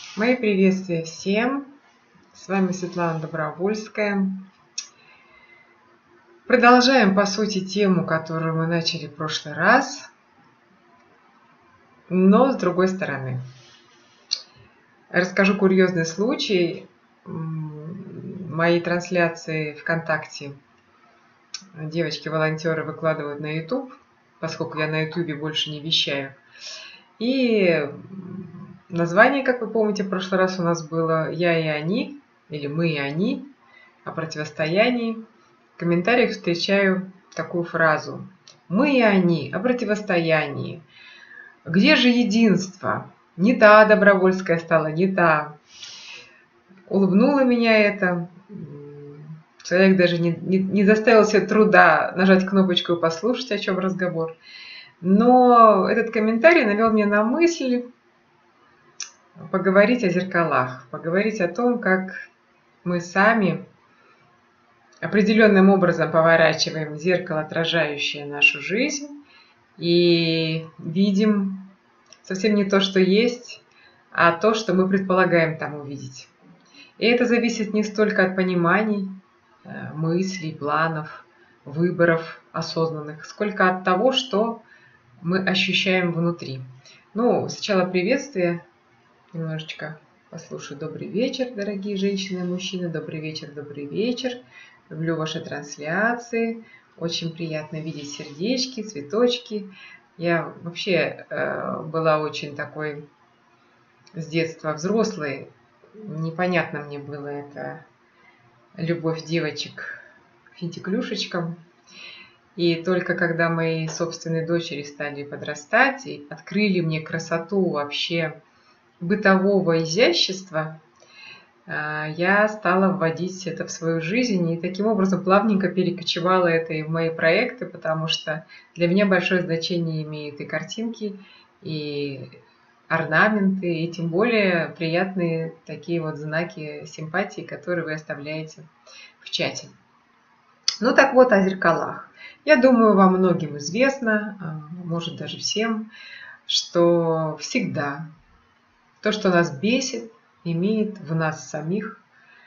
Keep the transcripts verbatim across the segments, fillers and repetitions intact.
Мои приветствия всем. С вами Светлана Добровольская. Продолжаем, по сути, тему, которую мы начали в прошлый раз, но с другой стороны. Расскажу курьезный случай. Мои трансляции ВКонтакте девочки-волонтеры выкладывают на YouTube, поскольку я на YouTube больше не вещаю. И название, как вы помните, в прошлый раз у нас было «Я и они», или «Мы и они», о противостоянии. В комментариях встречаю такую фразу: «Мы и они, о противостоянии. Где же единство? Не та Добровольская стала, не та». Улыбнуло меня это. Человек даже не, не, не заставил себе труда нажать кнопочку и послушать, о чем разговор. Но этот комментарий навел меня на мысль поговорить о зеркалах, поговорить о том, как мы сами определенным образом поворачиваем зеркало, отражающее нашу жизнь, и видим совсем не то, что есть, а то, что мы предполагаем там увидеть. И это зависит не столько от пониманий, мыслей, планов, выборов осознанных, сколько от того, что мы ощущаем внутри. Ну, сначала приветствие, немножечко послушаю. Добрый вечер, дорогие женщины и мужчины, добрый вечер, добрый вечер. Люблю ваши трансляции, очень приятно видеть сердечки, цветочки. Я вообще э, была очень такой с детства взрослой, непонятно мне было это любовь девочек к финтиклюшечкам. И только когда мои собственные дочери стали подрастать и открыли мне красоту вообще бытового изящества, я стала вводить это в свою жизнь и таким образом плавненько перекочевала это и в мои проекты, потому что для меня большое значение имеют и картинки, и орнаменты, и тем более приятные такие вот знаки симпатии, которые вы оставляете в чате. Ну так вот, о зеркалах. Я думаю, вам многим известно, может даже всем, что всегда то, что нас бесит, имеет в нас самих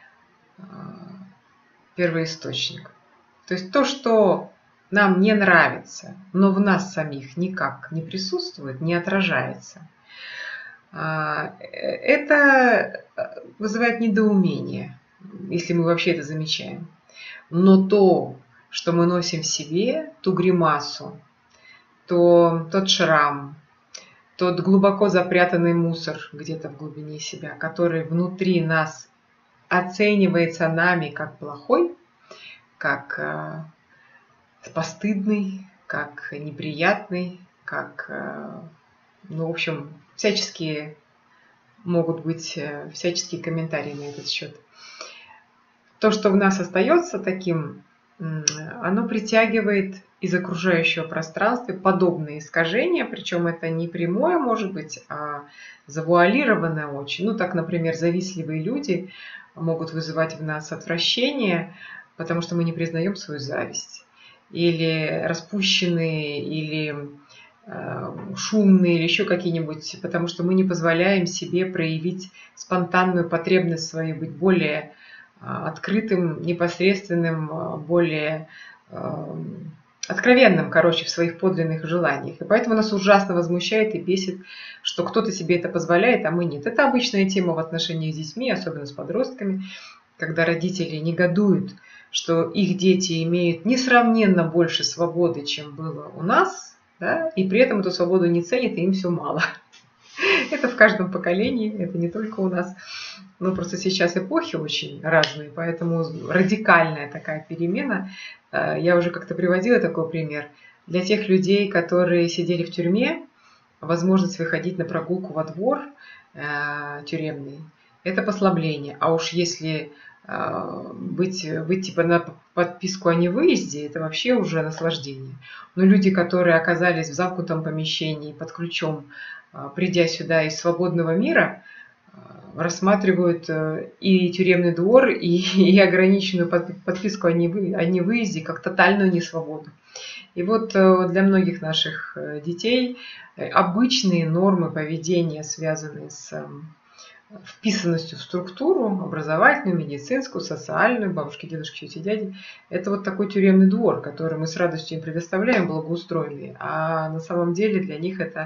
первоисточник. То есть то, что нам не нравится, но в нас самих никак не присутствует, не отражается, это вызывает недоумение, если мы вообще это замечаем. Но то, что мы носим в себе, ту гримасу, то тот шрам, тот глубоко запрятанный мусор где-то в глубине себя, который внутри нас оценивается нами как плохой, как э, постыдный, как неприятный, как, э, ну, в общем, всяческие могут быть э, всяческие комментарии на этот счет. То, что в нас остается таким, оно притягивает из окружающего пространства подобные искажения, причем это не прямое, может быть, а завуалированное очень. Ну, так, например, завистливые люди могут вызывать в нас отвращение, потому что мы не признаем свою зависть. Или распущенные, или э, шумные, или еще какие-нибудь, потому что мы не позволяем себе проявить спонтанную потребность свою, быть более открытым, непосредственным, более э, откровенным, короче, в своих подлинных желаниях. И поэтому нас ужасно возмущает и бесит, что кто-то себе это позволяет, а мы нет. Это обычная тема в отношениях с детьми, особенно с подростками, когда родители негодуют, что их дети имеют несравненно больше свободы, чем было у нас, да, и при этом эту свободу не ценят, и им все мало. Это в каждом поколении, это не только у нас. Но просто сейчас эпохи очень разные, поэтому радикальная такая перемена. Я уже как-то приводила такой пример. Для тех людей, которые сидели в тюрьме, возможность выходить на прогулку во двор тюремный – это послабление. А уж если быть, быть типа на подписку о невыезде, это вообще уже наслаждение. Но люди, которые оказались в замкнутом помещении под ключом, придя сюда из свободного мира, рассматривают и тюремный двор, и, и ограниченную подписку о невыезде как тотальную несвободу. И вот для многих наших детей обычные нормы поведения, связанные с вписанностью в структуру образовательную, медицинскую, социальную, бабушки, дедушки, тети, дяди. Это вот такой тюремный двор, который мы с радостью им предоставляем, благоустроенный. А на самом деле для них это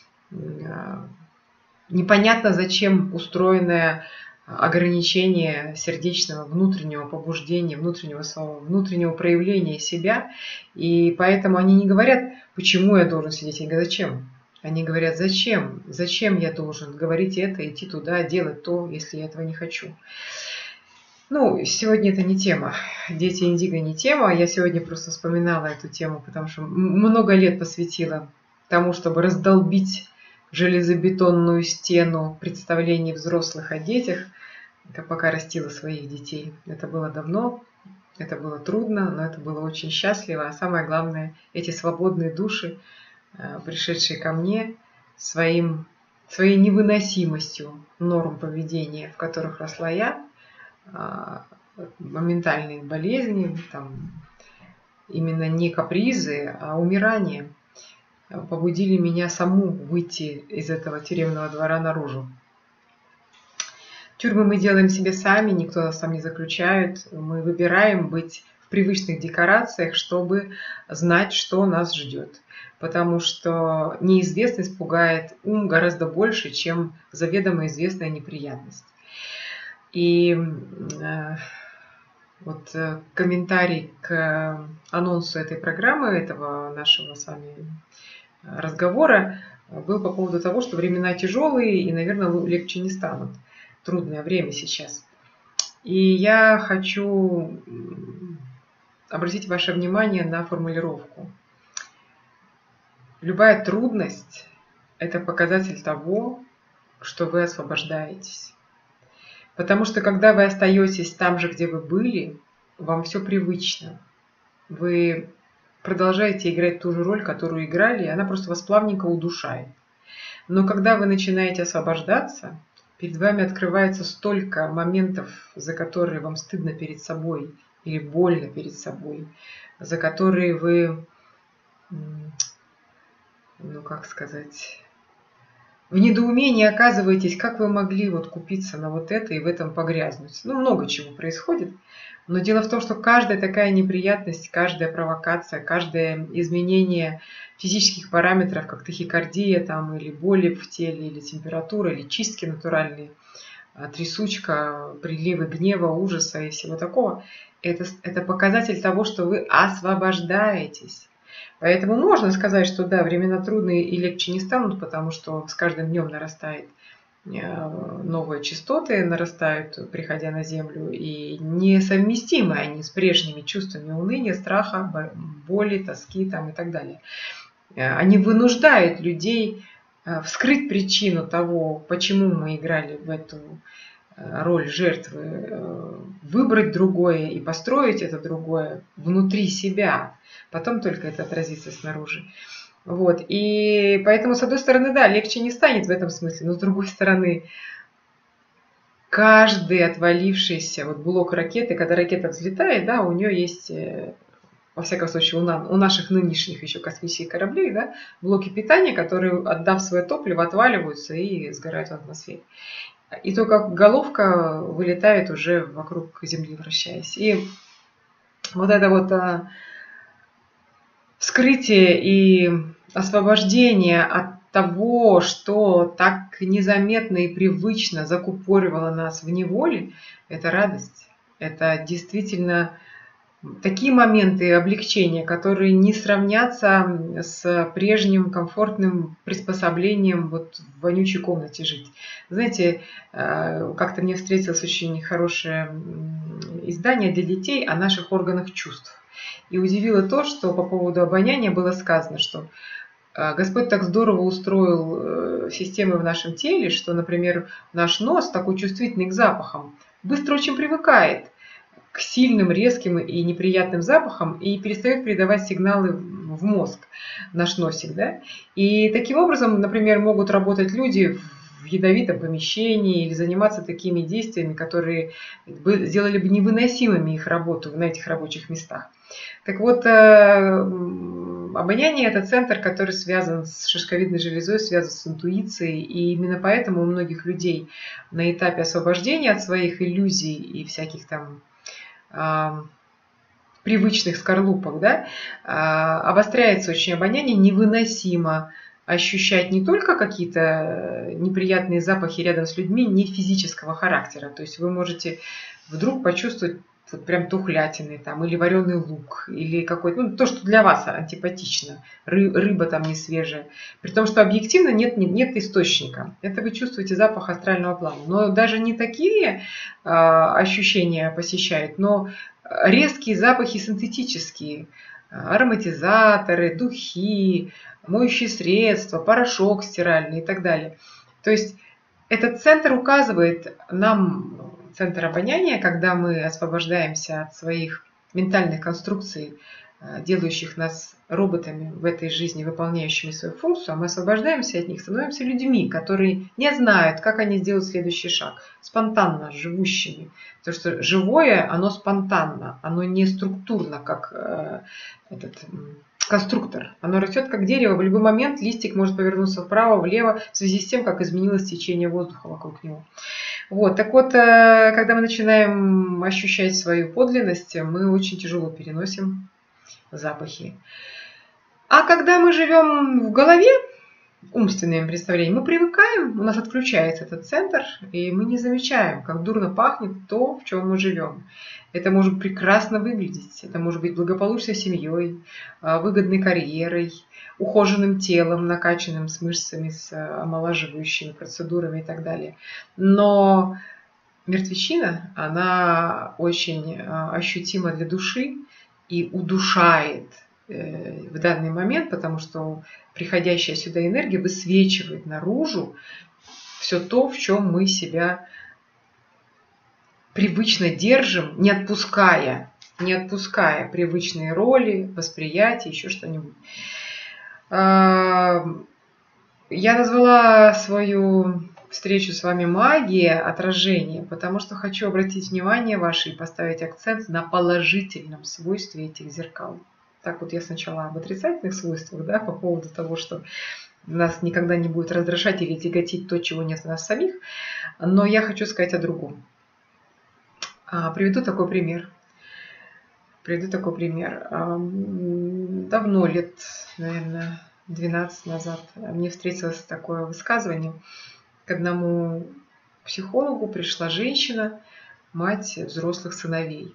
непонятно зачем устроенное ограничение сердечного внутреннего побуждения, внутреннего самого, внутреннего проявления себя. И поэтому они не говорят, почему я должен сидеть, они говорят, зачем. Они говорят, зачем, зачем я должен говорить это, идти туда, делать то, если я этого не хочу. Ну, сегодня это не тема. Дети индиго не тема. Я сегодня просто вспоминала эту тему, потому что много лет посвятила тому, чтобы раздолбить железобетонную стену представлений взрослых о детях, пока растила своих детей. Это было давно, это было трудно, но это было очень счастливо. А самое главное, эти свободные души, пришедшие ко мне своим, своей невыносимостью норм поведения, в которых росла я, моментальные болезни, там, именно не капризы, а умирание, побудили меня саму выйти из этого тюремного двора наружу. Тюрьмы мы делаем себе сами, никто нас там не заключает. Мы выбираем быть в привычных декорациях, чтобы знать, что нас ждет. Потому что неизвестность пугает ум гораздо больше, чем заведомо известная неприятность. И э, вот э, комментарий к анонсу этой программы, этого нашего с вами разговора, был по поводу того, что времена тяжелые и, наверное, легче не станут. Трудное время сейчас. И я хочу обратить ваше внимание на формулировку. Любая трудность – это показатель того, что вы освобождаетесь. Потому что когда вы остаетесь там же, где вы были, вам все привычно. Вы продолжаете играть ту же роль, которую играли, и она просто вас плавненько удушает. Но когда вы начинаете освобождаться, перед вами открывается столько моментов, за которые вам стыдно перед собой или больно перед собой, за которые вы, ну как сказать, в недоумении оказываетесь, как вы могли вот купиться на вот это и в этом погрязнуть. Ну, много чего происходит. Но дело в том, что каждая такая неприятность, каждая провокация, каждое изменение физических параметров, как тахикардия там, или боли в теле, или температура, или чистки натуральные, трясучка, приливы гнева, ужаса и всего такого, это, это показатель того, что вы освобождаетесь. Поэтому можно сказать, что да, времена трудные и легче не станут, потому что с каждым днем нарастает новые частоты, нарастают, приходя на Землю, и несовместимы они с прежними чувствами уныния, страха, боли, тоски там, и так далее. Они вынуждают людей вскрыть причину того, почему мы играли в эту роль жертвы, выбрать другое и построить это другое внутри себя. Потом только это отразится снаружи. Вот. И поэтому, с одной стороны, да, легче не станет в этом смысле, но с другой стороны, каждый отвалившийся вот блок ракеты, когда ракета взлетает, да, у нее есть, во всяком случае, у, на, у наших нынешних еще космических кораблей, да, блоки питания, которые, отдав свое топливо, отваливаются и сгорают в атмосфере. И только головка вылетает уже вокруг Земли, вращаясь. И вот это вот вскрытие и освобождение от того, что так незаметно и привычно закупоривало нас в неволе, это радость. Это действительно такие моменты облегчения, которые не сравнятся с прежним комфортным приспособлением вот в вонючей комнате жить. Знаете, как-то мне встретилось очень хорошее издание для детей о наших органах чувств. И удивило то, что по поводу обоняния было сказано, что Господь так здорово устроил системы в нашем теле, что, например, наш нос, такой чувствительный к запахам, быстро очень привыкает к сильным, резким и неприятным запахам и перестает передавать сигналы в мозг, наш носик. Да? И таким образом, например, могут работать люди в ядовитом помещении или заниматься такими действиями, которые бы сделали бы невыносимыми их работу на этих рабочих местах. Так вот, обоняние – это центр, который связан с шишковидной железой, связан с интуицией, и именно поэтому у многих людей на этапе освобождения от своих иллюзий и всяких там э, привычных скорлупок, да, э, обостряется очень обоняние, невыносимо ощущать не только какие-то неприятные запахи рядом с людьми, не физического характера, то есть вы можете вдруг почувствовать вот прям тухлятины там, или вареный лук, или какой-то, ну, то, что для вас антипатично, ры, рыба там не свежая, при том, что объективно нет, нет, нет источника. Это вы чувствуете запах астрального плана. Но даже не такие э, ощущения посещают, но резкие запахи синтетические, ароматизаторы, духи, моющие средства, порошок стиральный и так далее. То есть этот центр указывает нам, центр обоняния, когда мы освобождаемся от своих ментальных конструкций, делающих нас роботами в этой жизни, выполняющими свою функцию, а мы освобождаемся от них, становимся людьми, которые не знают, как они сделают следующий шаг, спонтанно живущими. Потому что живое, оно спонтанно, оно не структурно, как э, этот конструктор. Оно растет как дерево, в любой момент листик может повернуться вправо, влево, в связи с тем, как изменилось течение воздуха вокруг него. Вот, так вот, когда мы начинаем ощущать свою подлинность, мы очень тяжело переносим запахи. А когда мы живем в голове, умственным представлением, мы привыкаем, у нас отключается этот центр, и мы не замечаем, как дурно пахнет то, в чем мы живем. Это может прекрасно выглядеть, это может быть благополучной семьей, выгодной карьерой, ухоженным телом, накачанным с мышцами, с омолаживающими процедурами и так далее. Но мертвечина, она очень ощутима для души и удушает в данный момент, потому что приходящая сюда энергия высвечивает наружу все то, в чем мы себя привычно держим, не отпуская, не отпуская привычные роли, восприятия, еще что-нибудь. Я назвала свою встречу с вами «Магия отражения», потому что хочу обратить внимание ваше и поставить акцент на положительном свойстве этих зеркал. Так вот я сначала об отрицательных свойствах, да, по поводу того, что нас никогда не будет раздражать или тяготить то, чего нет в нас самих, но я хочу сказать о другом. Приведу такой пример. Приведу такой пример. Давно, лет, наверное, двенадцать назад, мне встретилось такое высказывание. К одному психологу пришла женщина, мать взрослых сыновей.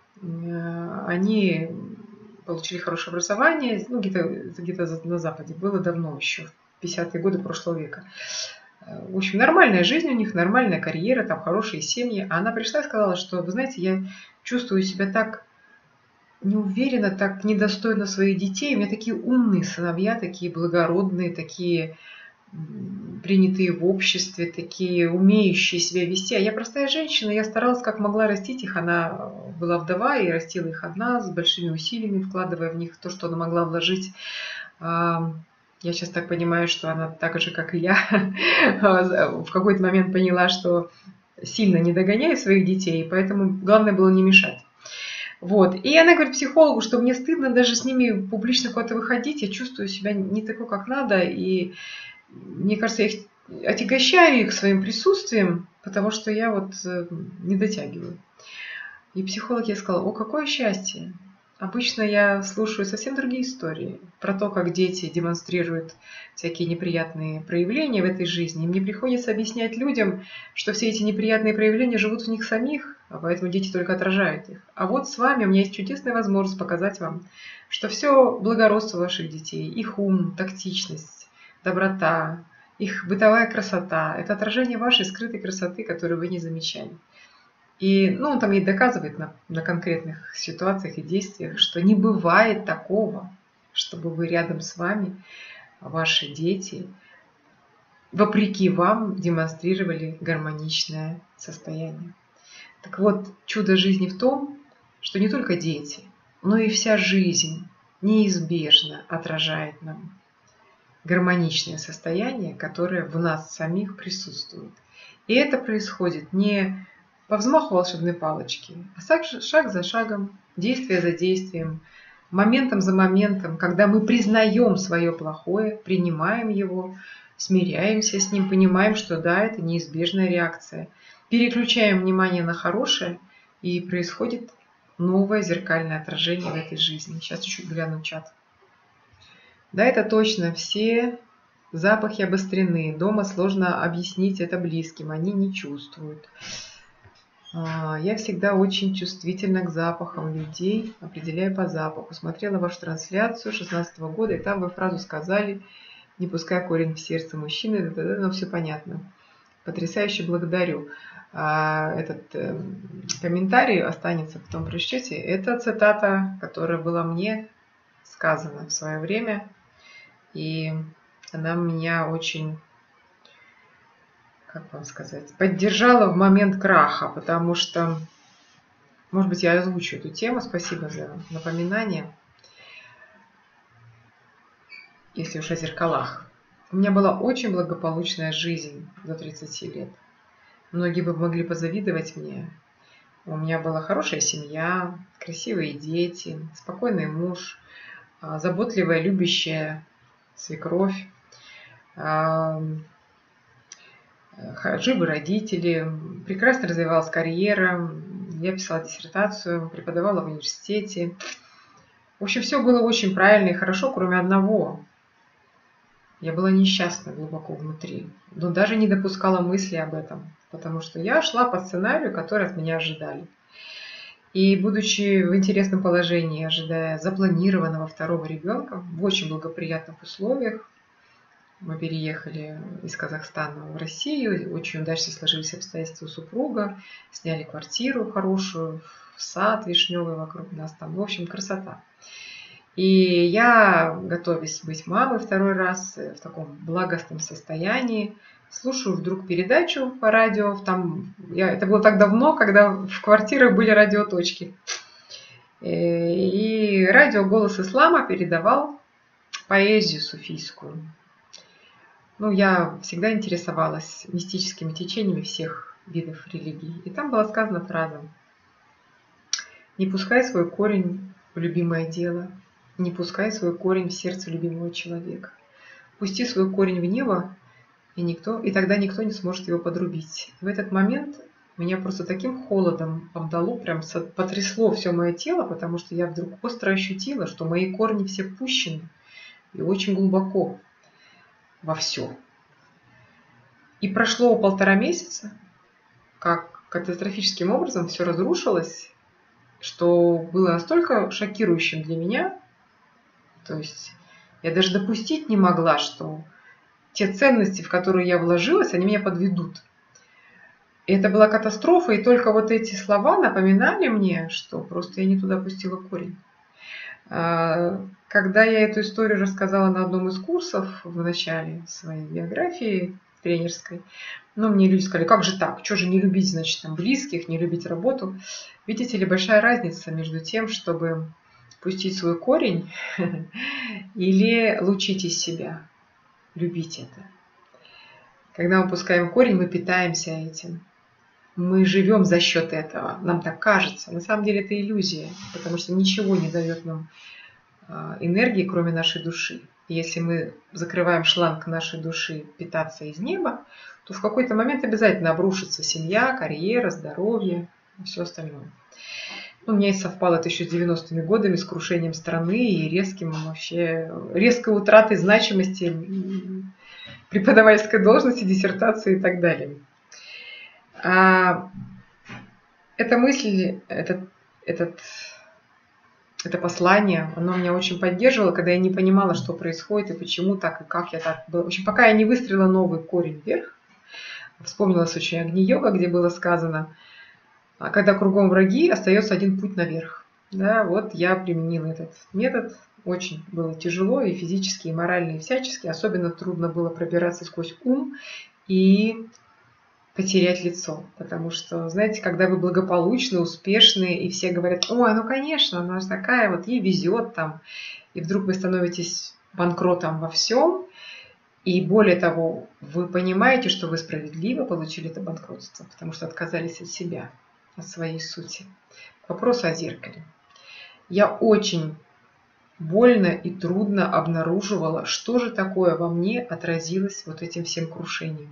Они получили хорошее образование, ну, где-то, где-то на Западе, было давно еще, в пятидесятые годы прошлого века. В общем, нормальная жизнь у них, нормальная карьера, там хорошие семьи. А она пришла и сказала, что, вы знаете, я чувствую себя так неуверенно, так недостойно своих детей. У меня такие умные сыновья, такие благородные, такие принятые в обществе, такие умеющие себя вести. А я простая женщина, я старалась как могла растить их. Она была вдова и растила их одна, с большими усилиями, вкладывая в них то, что она могла вложить. Я сейчас так понимаю, что она так же, как и я, в какой-то момент поняла, что сильно не догоняет своих детей, поэтому главное было не мешать. Вот. И она говорит психологу, что мне стыдно даже с ними публично куда-то выходить, я чувствую себя не такой, как надо, и мне кажется, я их отягощаю их своим присутствием, потому что я вот не дотягиваю. И психолог ей сказала: о, какое счастье! Обычно я слушаю совсем другие истории про то, как дети демонстрируют всякие неприятные проявления в этой жизни. И мне приходится объяснять людям, что все эти неприятные проявления живут в них самих, а поэтому дети только отражают их. А вот с вами у меня есть чудесная возможность показать вам, что все благородство ваших детей, их ум, тактичность, доброта, их бытовая красота – это отражение вашей скрытой красоты, которую вы не замечали. И ну, он там ей доказывает на, на конкретных ситуациях и действиях, что не бывает такого, чтобы вы рядом с вами, ваши дети, вопреки вам демонстрировали гармоничное состояние. Так вот, чудо жизни в том, что не только дети, но и вся жизнь неизбежно отражает нам гармоничное состояние, которое в нас самих присутствует. И это происходит не по взмаху волшебной палочки, а шаг за шагом, действие за действием, моментом за моментом, когда мы признаем свое плохое, принимаем его, смиряемся с ним, понимаем, что да, это неизбежная реакция, переключаем внимание на хорошее, и происходит новое зеркальное отражение в этой жизни. Сейчас чуть-чуть гляну чат. Да, это точно, все запахи обострены. Дома сложно объяснить это близким, они не чувствуют. Я всегда очень чувствительна к запахам людей, определяю по запаху. Смотрела вашу трансляцию шестнадцатого года, и там вы фразу сказали: не пускай корень в сердце мужчины, но все понятно. Потрясающе, благодарю. Этот комментарий останется потом в прочтете. Это цитата, которая была мне сказана в свое время, и она меня очень, как вам сказать, поддержала в момент краха, потому что, может быть, я озвучу эту тему, спасибо за напоминание, если уж о зеркалах. У меня была очень благополучная жизнь до тридцати лет. Многие бы могли позавидовать мне. У меня была хорошая семья, красивые дети, спокойный муж, заботливая, любящая свекровь, живы родители, прекрасно развивалась карьера, я писала диссертацию, преподавала в университете. В общем, все было очень правильно и хорошо, кроме одного. Я была несчастна глубоко внутри, но даже не допускала мысли об этом, потому что я шла по сценарию, который от меня ожидали. И будучи в интересном положении, ожидая запланированного второго ребенка в очень благоприятных условиях, мы переехали из Казахстана в Россию, очень удачно сложились обстоятельства у супруга, сняли квартиру хорошую, сад вишневый вокруг нас, там, в общем, красота. И я, готовясь быть мамой второй раз, в таком благостном состоянии, слушаю вдруг передачу по радио. Там, я, это было так давно, когда в квартирах были радиоточки. И радио «Голос Ислама» передавал поэзию суфийскую. Ну, я всегда интересовалась мистическими течениями всех видов религий. И там была сказана фраза: «Не пускай свой корень в любимое дело, не пускай свой корень в сердце любимого человека. Пусти свой корень в небо, и, никто, и тогда никто не сможет его подрубить». В этот момент меня просто таким холодом обдало, прям потрясло все мое тело, потому что я вдруг остро ощутила, что мои корни все пущены и очень глубоко во все. И прошло полтора месяца, как катастрофическим образом все разрушилось, что было настолько шокирующим для меня. То есть я даже допустить не могла, что те ценности, в которые я вложилась, они меня подведут. И это была катастрофа, и только вот эти слова напоминали мне, что просто я не туда пустила корень. Когда я эту историю рассказала на одном из курсов в начале своей биографии тренерской, ну, мне люди сказали: как же так, что же не любить, значит, там, близких, не любить работу. Видите ли, большая разница между тем, чтобы пустить свой корень или лучить из себя, любить это. Когда мы пускаем корень, мы питаемся этим. Мы живем за счет этого. Нам так кажется. На самом деле это иллюзия, потому что ничего не дает нам энергии, кроме нашей души. И если мы закрываем шланг нашей души питаться из неба, то в какой-то момент обязательно обрушится семья, карьера, здоровье и все остальное. У меня и совпало это еще с девяностыми годами, с крушением страны и резким вообще, резкой утратой значимости преподавательской должности, диссертации и так далее. А эта мысль, этот, этот, это послание, оно меня очень поддерживало, когда я не понимала, что происходит и почему так, и как я так была. В общем, пока я не выстрелила новый корень вверх, вспомнилась очень Агни-йога, где было сказано: а когда кругом враги, остается один путь наверх. Да, вот я применила этот метод. Очень было тяжело и физически, и морально, и всячески. Особенно трудно было пробираться сквозь ум и потерять лицо. Потому что, знаете, когда вы благополучны, успешны, и все говорят: ой, ну конечно, она же такая, вот ей везет там. И вдруг вы становитесь банкротом во всем. И более того, вы понимаете, что вы справедливо получили это банкротство, потому что отказались от себя, от своей сути. Вопрос о зеркале. Я очень больно и трудно обнаруживала, что же такое во мне отразилось вот этим всем крушением.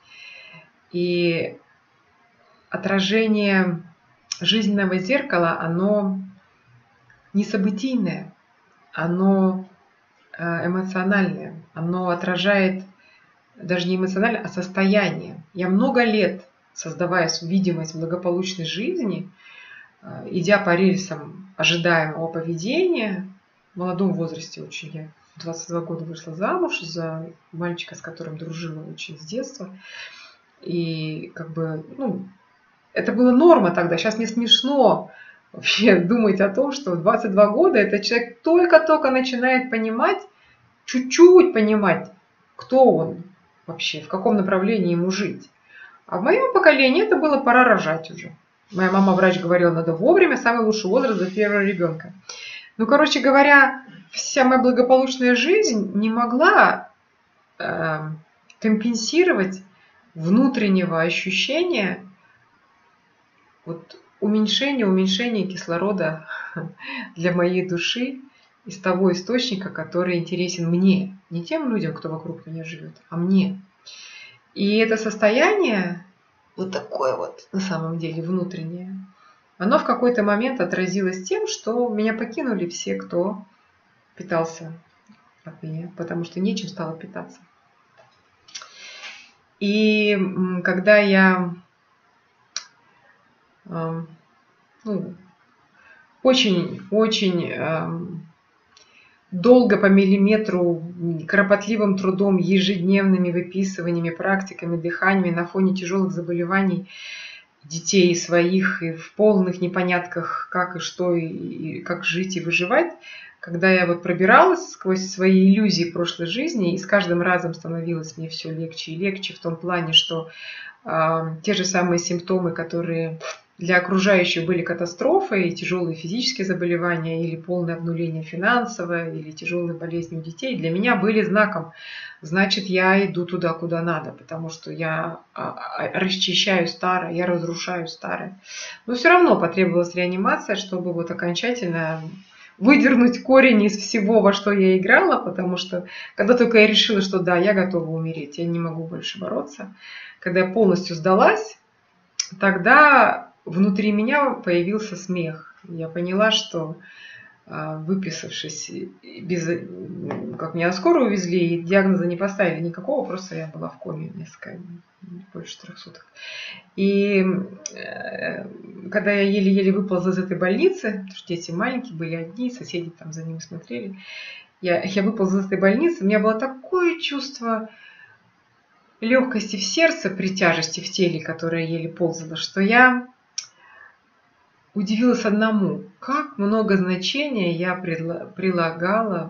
И отражение жизненного зеркала, оно не событийное, оно эмоциональное, оно отражает даже не эмоционально, а состояние. Я много лет, создавая видимость благополучной жизни, идя по рельсам ожидаемого поведения, в молодом возрасте очень, я в двадцать два года вышла замуж за мальчика, с которым дружила очень с детства. И как бы, ну, это была норма тогда. Сейчас мне смешно вообще думать о том, что в двадцать два года этот человек только-только начинает понимать, чуть-чуть понимать, кто он вообще, в каком направлении ему жить. А в моем поколении это было пора рожать уже. Моя мама-врач говорила, надо вовремя, самый лучший возраст для первого ребенка. Ну, короче говоря, вся моя благополучная жизнь не могла э, компенсировать внутреннего ощущения вот, уменьшения, уменьшения кислорода для моей души из того источника, который интересен мне. Не тем людям, кто вокруг меня живет, а мне. И это состояние, вот такое вот на самом деле внутреннее, оно в какой-то момент отразилось тем, что меня покинули все, кто питался от меня, потому что нечем стало питаться. И когда я ну, очень-очень долго по миллиметру, кропотливым трудом, ежедневными выписываниями, практиками, дыханиями на фоне тяжелых заболеваний детей своих и в полных непонятках, как и что, и как жить и выживать, когда я вот пробиралась сквозь свои иллюзии прошлой жизни, и с каждым разом становилось мне все легче и легче в том плане, что э, те же самые симптомы, которые для окружающих были катастрофой, тяжелые физические заболевания или полное обнуление финансовое, или тяжелые болезни у детей, для меня были знаком. Значит, я иду туда, куда надо, потому что я расчищаю старое, я разрушаю старое. Но все равно потребовалась реанимация, чтобы вот окончательно выдернуть корень из всего, во что я играла, потому что когда только я решила, что да, я готова умереть, я не могу больше бороться, когда я полностью сдалась, тогда внутри меня появился смех. Я поняла, что выписавшись, без, как меня на скорую увезли, и диагноза не поставили никакого, просто я была в коме несколько, больше трех суток. И когда я еле-еле выползла из этой больницы, потому что дети маленькие были одни, соседи там за ними смотрели, я, я выползла из этой больницы, у меня было такое чувство легкости в сердце при тяжести в теле, которая еле ползала, что я удивилась одному, как много значения я прилагала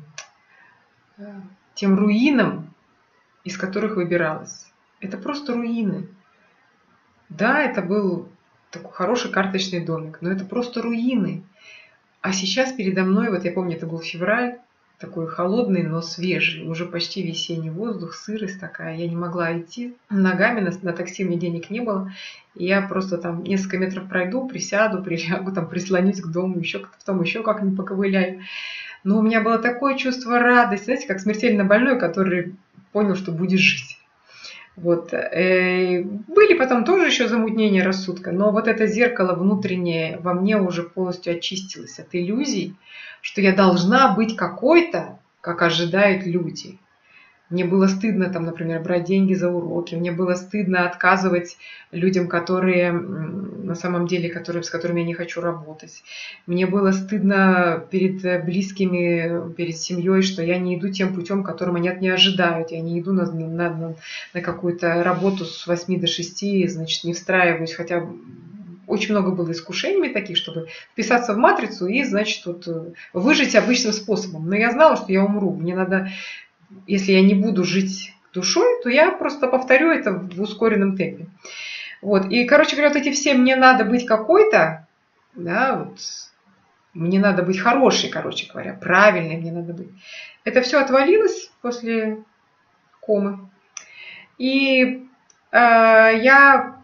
тем руинам, из которых выбиралась. Это просто руины. Да, это был такой хороший карточный домик, но это просто руины. А сейчас передо мной, вот я помню, это был февраль, такой холодный, но свежий, уже почти весенний воздух, сырость такая. Я не могла идти ногами, на, на такси мне денег не было. И я просто там несколько метров пройду, присяду, прилягу, там прислонюсь к дому, еще, потом еще как-нибудь поковыляю. Но у меня было такое чувство радости, знаете, как смертельно больной, который понял, что будет жить. Вот. Были потом тоже еще замутнения рассудка, но вот это зеркало внутреннее во мне уже полностью очистилось от иллюзий, что я должна быть какой-то, как ожидают люди. Мне было стыдно, там, например, брать деньги за уроки, мне было стыдно отказывать людям, которые на самом деле, которые, с которыми я не хочу работать. Мне было стыдно перед близкими, перед семьей, что я не иду тем путем, которым они от меня ожидают. Я не иду на, на, на, на какую-то работу с восьми до шести, значит, не встраиваюсь, хотя очень много было искушениями таких, чтобы вписаться в матрицу и, значит, вот, выжить обычным способом. Но я знала, что я умру. Мне надо, если я не буду жить душой, то я просто повторю это в ускоренном темпе. Вот. И, короче говоря, вот эти все «мне надо быть какой-то», да, вот, мне надо быть хорошей, короче говоря, правильной мне надо быть. Это все отвалилось после знакомы. И э, я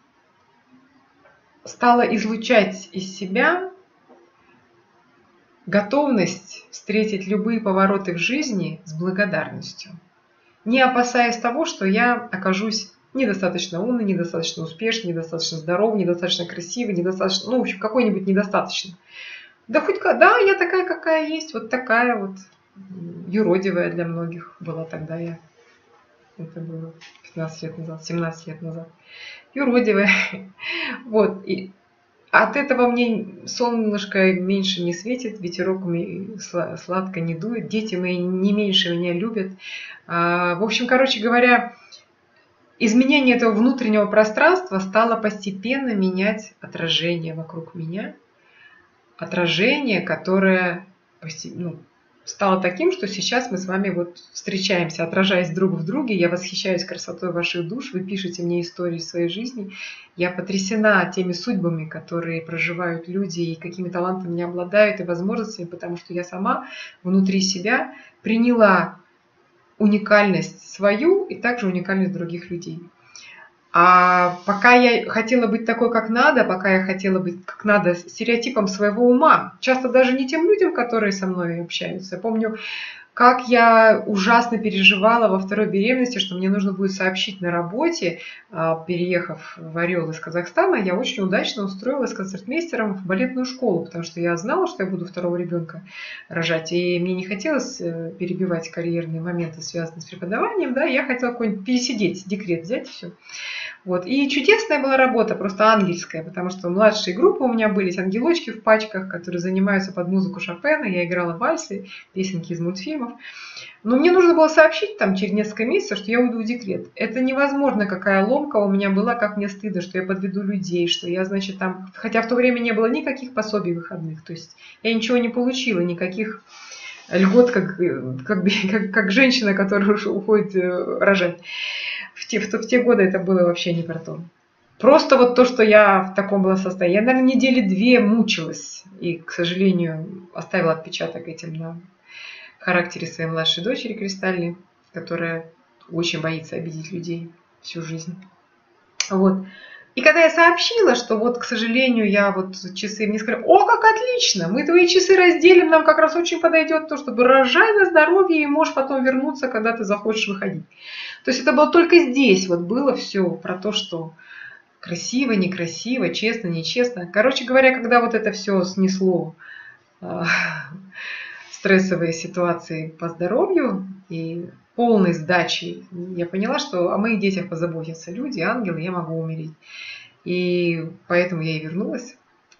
стала излучать из себя готовность встретить любые повороты в жизни с благодарностью, не опасаясь того, что я окажусь недостаточно умной, недостаточно успешной, недостаточно здоровой, недостаточно красивой, недостаточно, ну, в общем, какой-нибудь недостаточный. Да хоть, да, я такая, какая есть, вот такая вот, юродивая для многих была тогда я. Это было пятнадцать лет назад, семнадцать лет назад. Юродивая. Вот. И от этого мне солнышко меньше не светит, ветерок сладко не дует, дети мои не меньше меня любят. В общем, короче говоря, изменение этого внутреннего пространства стало постепенно менять отражение вокруг меня. Отражение, которое, ну, стало таким, что сейчас мы с вами вот встречаемся, отражаясь друг в друге. Я восхищаюсь красотой ваших душ, вы пишете мне истории своей жизни. Я потрясена теми судьбами, которые проживают люди и какими талантами не обладают и возможностями, потому что я сама внутри себя приняла уникальность свою и также уникальность других людей. А пока я хотела быть такой, как надо, пока я хотела быть как надо стереотипом своего ума, часто даже не тем людям, которые со мной общаются. Я помню, как я ужасно переживала во второй беременности, что мне нужно будет сообщить на работе, переехав в Орел из Казахстана, я очень удачно устроилась концертмейстером в балетную школу, потому что я знала, что я буду второго ребенка рожать, и мне не хотелось перебивать карьерные моменты, связанные с преподаванием, да, я хотела какой-нибудь пересидеть, декрет взять и все. Вот. И чудесная была работа, просто ангельская, потому что младшие группы у меня были, ангелочки в пачках, которые занимаются под музыку Шопена, я играла вальсы, песенки из мультфильмов. Но мне нужно было сообщить там через несколько месяцев, что я уйду в декрет. Это невозможно, какая ломка у меня была, как мне стыдно, что я подведу людей, что я, значит, там... Хотя в то время не было никаких пособий выходных, то есть я ничего не получила, никаких льгот, как, как, как, как женщина, которая уходит рожать. В те, в, в те годы это было вообще не про то. Просто вот то, что я в таком была состоянии. Я, наверное, недели две мучилась. И, к сожалению, оставила отпечаток этим на характере своей младшей дочери Кристальной, которая очень боится обидеть людей всю жизнь. Вот. И когда я сообщила, что вот, к сожалению, я вот часы, мне сказали: о, как отлично, мы твои часы разделим, нам как раз очень подойдет то, чтобы рожай на здоровье и можешь потом вернуться, когда ты захочешь выходить. То есть это было только здесь, вот было все про то, что красиво, некрасиво, честно, нечестно. Короче говоря, когда вот это все снесло э, стрессовые ситуации по здоровью и полной сдачей, я поняла, что о моих детях позаботятся люди, ангелы, я могу умереть. И поэтому я и вернулась.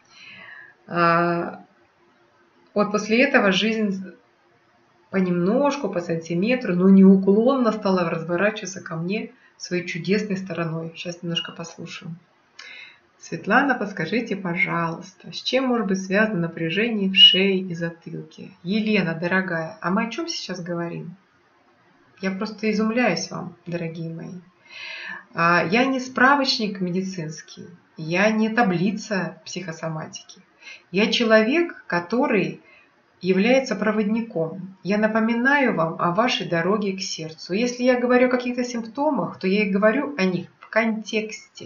А, вот после этого жизнь понемножку, по сантиметру, но неуклонно стала разворачиваться ко мне своей чудесной стороной. Сейчас немножко послушаем. Светлана, подскажите, пожалуйста, с чем может быть связано напряжение в шее и затылке? Елена, дорогая, а мы о чем сейчас говорим? Я просто изумляюсь вам, дорогие мои. Я не справочник медицинский, я не таблица психосоматики. Я человек, который является проводником. Я напоминаю вам о вашей дороге к сердцу. Если я говорю о каких-то симптомах, то я и говорю о них в контексте.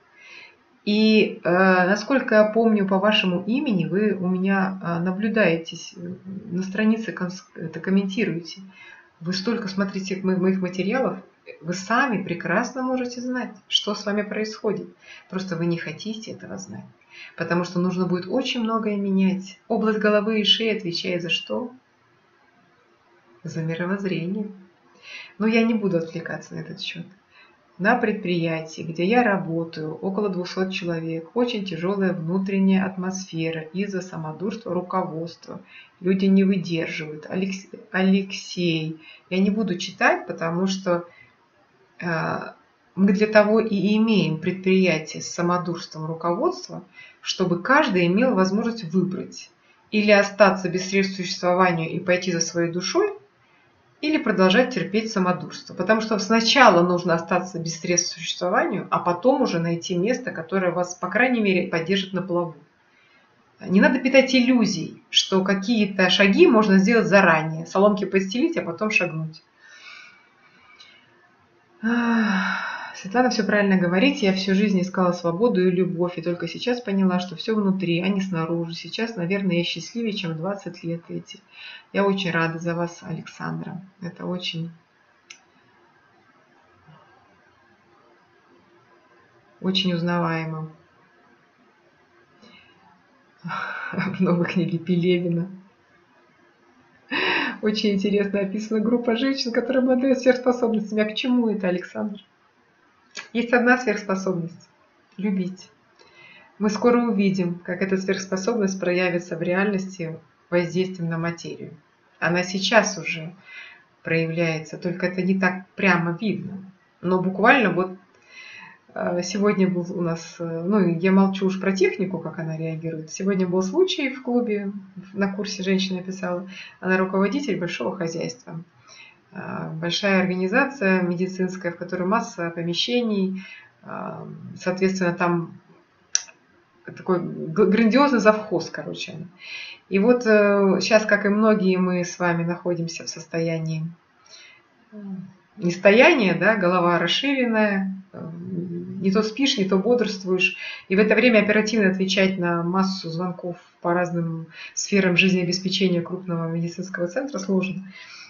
И э, насколько я помню по вашему имени, вы у меня э, наблюдаетесь, на странице это комментируете. Вы столько смотрите моих материалов, вы сами прекрасно можете знать, что с вами происходит. Просто вы не хотите этого знать. Потому что нужно будет очень многое менять. Область головы и шеи отвечает за что? За мировоззрение. Но я не буду отвлекаться на этот счет. На предприятии, где я работаю, около двухсот человек, очень тяжелая внутренняя атмосфера из-за самодурства руководства. Люди не выдерживают. Алексей, Алексей, я не буду читать, потому что э, мы для того и имеем предприятие с самодурством руководства, чтобы каждый имел возможность выбрать или остаться без средств существования и пойти за своей душой, или продолжать терпеть самодурство. Потому что сначала нужно остаться без средств к существованию, а потом уже найти место, которое вас, по крайней мере, поддержит на плаву. Не надо питать иллюзий, что какие-то шаги можно сделать заранее. Соломки постелить, а потом шагнуть. Светлана все правильно говорит. Я всю жизнь искала свободу и любовь, и только сейчас поняла, что все внутри, а не снаружи. Сейчас, наверное, я счастливее, чем в двадцать лет эти. Я очень рада за вас, Александра. Это очень, очень узнаваемо. В новой книге Пелевина очень интересно описана группа женщин, которые обладают сверхспособностями. А к чему это, Александр? Есть одна сверхспособность – любить. Мы скоро увидим, как эта сверхспособность проявится в реальности воздействием на материю. Она сейчас уже проявляется, только это не так прямо видно. Но буквально вот сегодня был у нас, ну я молчу уж про технику, как она реагирует. Сегодня был случай в клубе, на курсе женщина писала, она руководитель большого хозяйства. Большая организация медицинская, в которой масса помещений, соответственно, там такой грандиозный завхоз, короче. И вот сейчас, как и многие, мы с вами находимся в состоянии нестояния, да, голова расширенная, не то спишь, не то бодрствуешь. И в это время оперативно отвечать на массу звонков по разным сферам жизнеобеспечения крупного медицинского центра сложно.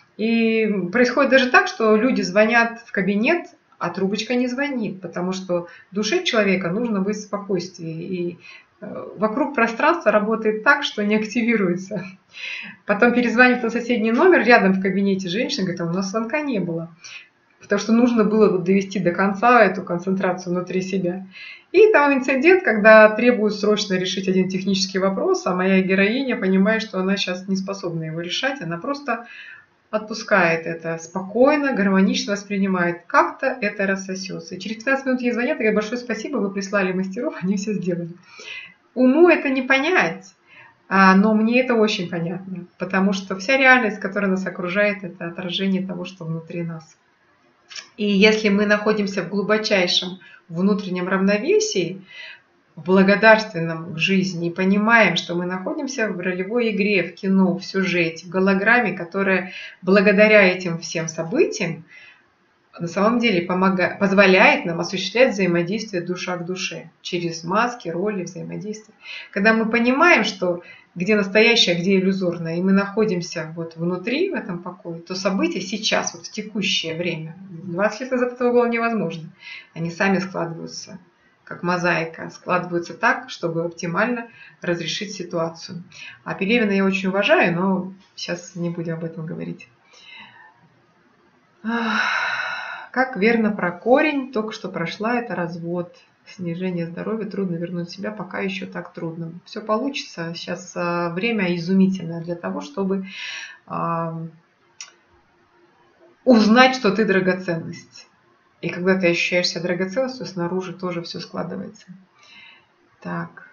И происходит даже так, что люди звонят в кабинет, а трубочка не звонит, потому что душе человека нужно быть в спокойствии. И вокруг пространство работает так, что не активируется. Потом перезванивает на соседний номер, рядом в кабинете женщина, говорит, а у нас звонка не было. Потому что нужно было довести до конца эту концентрацию внутри себя. И там инцидент, когда требуют срочно решить один технический вопрос, а моя героиня понимает, что она сейчас не способна его решать, она просто отпускает это спокойно, гармонично воспринимает. Как-то это рассосется. И через пятнадцать минут ей звонят и говорят, большое спасибо, вы прислали мастеров, они все сделали. Уму это не понять, но мне это очень понятно, потому что вся реальность, которая нас окружает, это отражение того, что внутри нас. И если мы находимся в глубочайшем внутреннем равновесии, в благодарственном к жизни, и понимаем, что мы находимся в ролевой игре, в кино, в сюжете, в голограмме, которая благодаря этим всем событиям на самом деле помогает, позволяет нам осуществлять взаимодействие душа к душе через маски, роли, взаимодействия. Когда мы понимаем, что где настоящее, а где иллюзорное, и мы находимся вот внутри в этом покое, то события сейчас, вот в текущее время, двадцать лет назад этого было невозможно, они сами складываются как мозаика, складываются так, чтобы оптимально разрешить ситуацию. А Пелевина я очень уважаю, но сейчас не будем об этом говорить. Как верно про корень, только что прошла, это развод, снижение здоровья, трудно вернуть себя, пока еще так трудно. Все получится, сейчас время изумительное для того, чтобы узнать, что ты драгоценность. И когда ты ощущаешь себя драгоценностью, снаружи тоже все складывается. Так.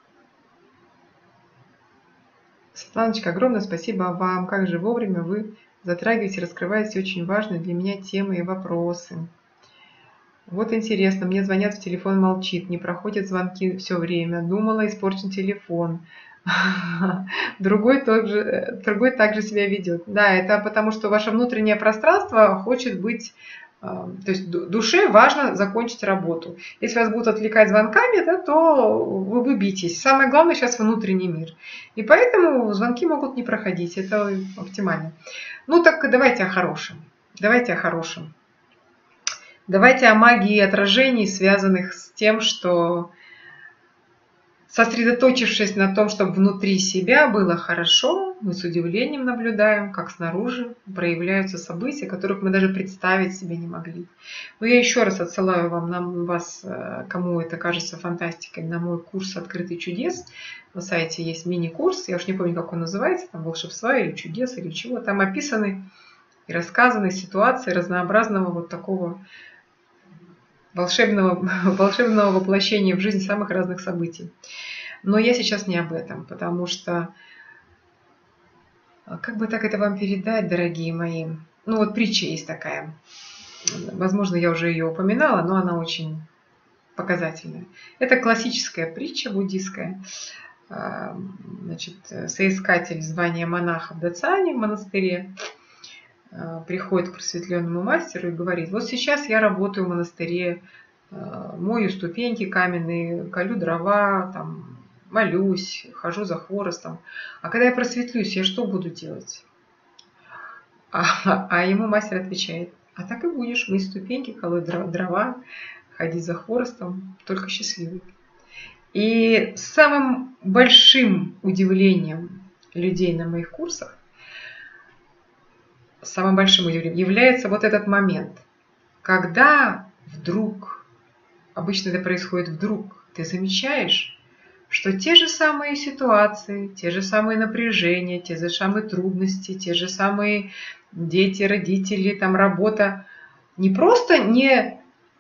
Светланочка, огромное спасибо вам. Как же вовремя вы затрагиваете, раскрываете очень важные для меня темы и вопросы. Вот интересно, мне звонят в телефон, молчит, не проходят звонки все время. Думала, испорчен телефон. Другой, также, другой также себя ведет. Да, это потому, что ваше внутреннее пространство хочет быть... То есть душе важно закончить работу. Если вас будут отвлекать звонками, да, то вы выбьетесь. Самое главное сейчас внутренний мир. И поэтому звонки могут не проходить. Это оптимально. Ну так давайте о хорошем. Давайте о хорошем. Давайте о магии отражений, связанных с тем, что сосредоточившись на том, чтобы внутри себя было хорошо, мы с удивлением наблюдаем, как снаружи проявляются события, которых мы даже представить себе не могли. Но я еще раз отсылаю вам, на вас, кому это кажется фантастикой, на мой курс «Открытый чудес». На сайте есть мини-курс, я уж не помню, как он называется, там волшебства или чудес, или чего. Там описаны и рассказаны ситуации разнообразного вот такого волшебного, волшебного воплощения в жизнь самых разных событий. Но я сейчас не об этом, потому что, как бы так это вам передать, дорогие мои? Ну вот притча есть такая. Возможно, я уже ее упоминала, но она очень показательная. Это классическая притча буддийская. Значит, соискатель звания монаха в Дацане, в монастыре, приходит к просветленному мастеру и говорит: вот сейчас я работаю в монастыре, мою ступеньки каменные, колю дрова, там, молюсь, хожу за хворостом. А когда я просветлюсь, я что буду делать? А, а ему мастер отвечает: а так и будешь мыть ступеньки, колоть дрова, ходить за хворостом, только счастливый. И самым большим удивлением людей на моих курсах, самым большим удивлением является вот этот момент, когда вдруг, обычно это происходит вдруг, ты замечаешь, что те же самые ситуации, те же самые напряжения, те же самые трудности, те же самые дети, родители, там работа не просто не,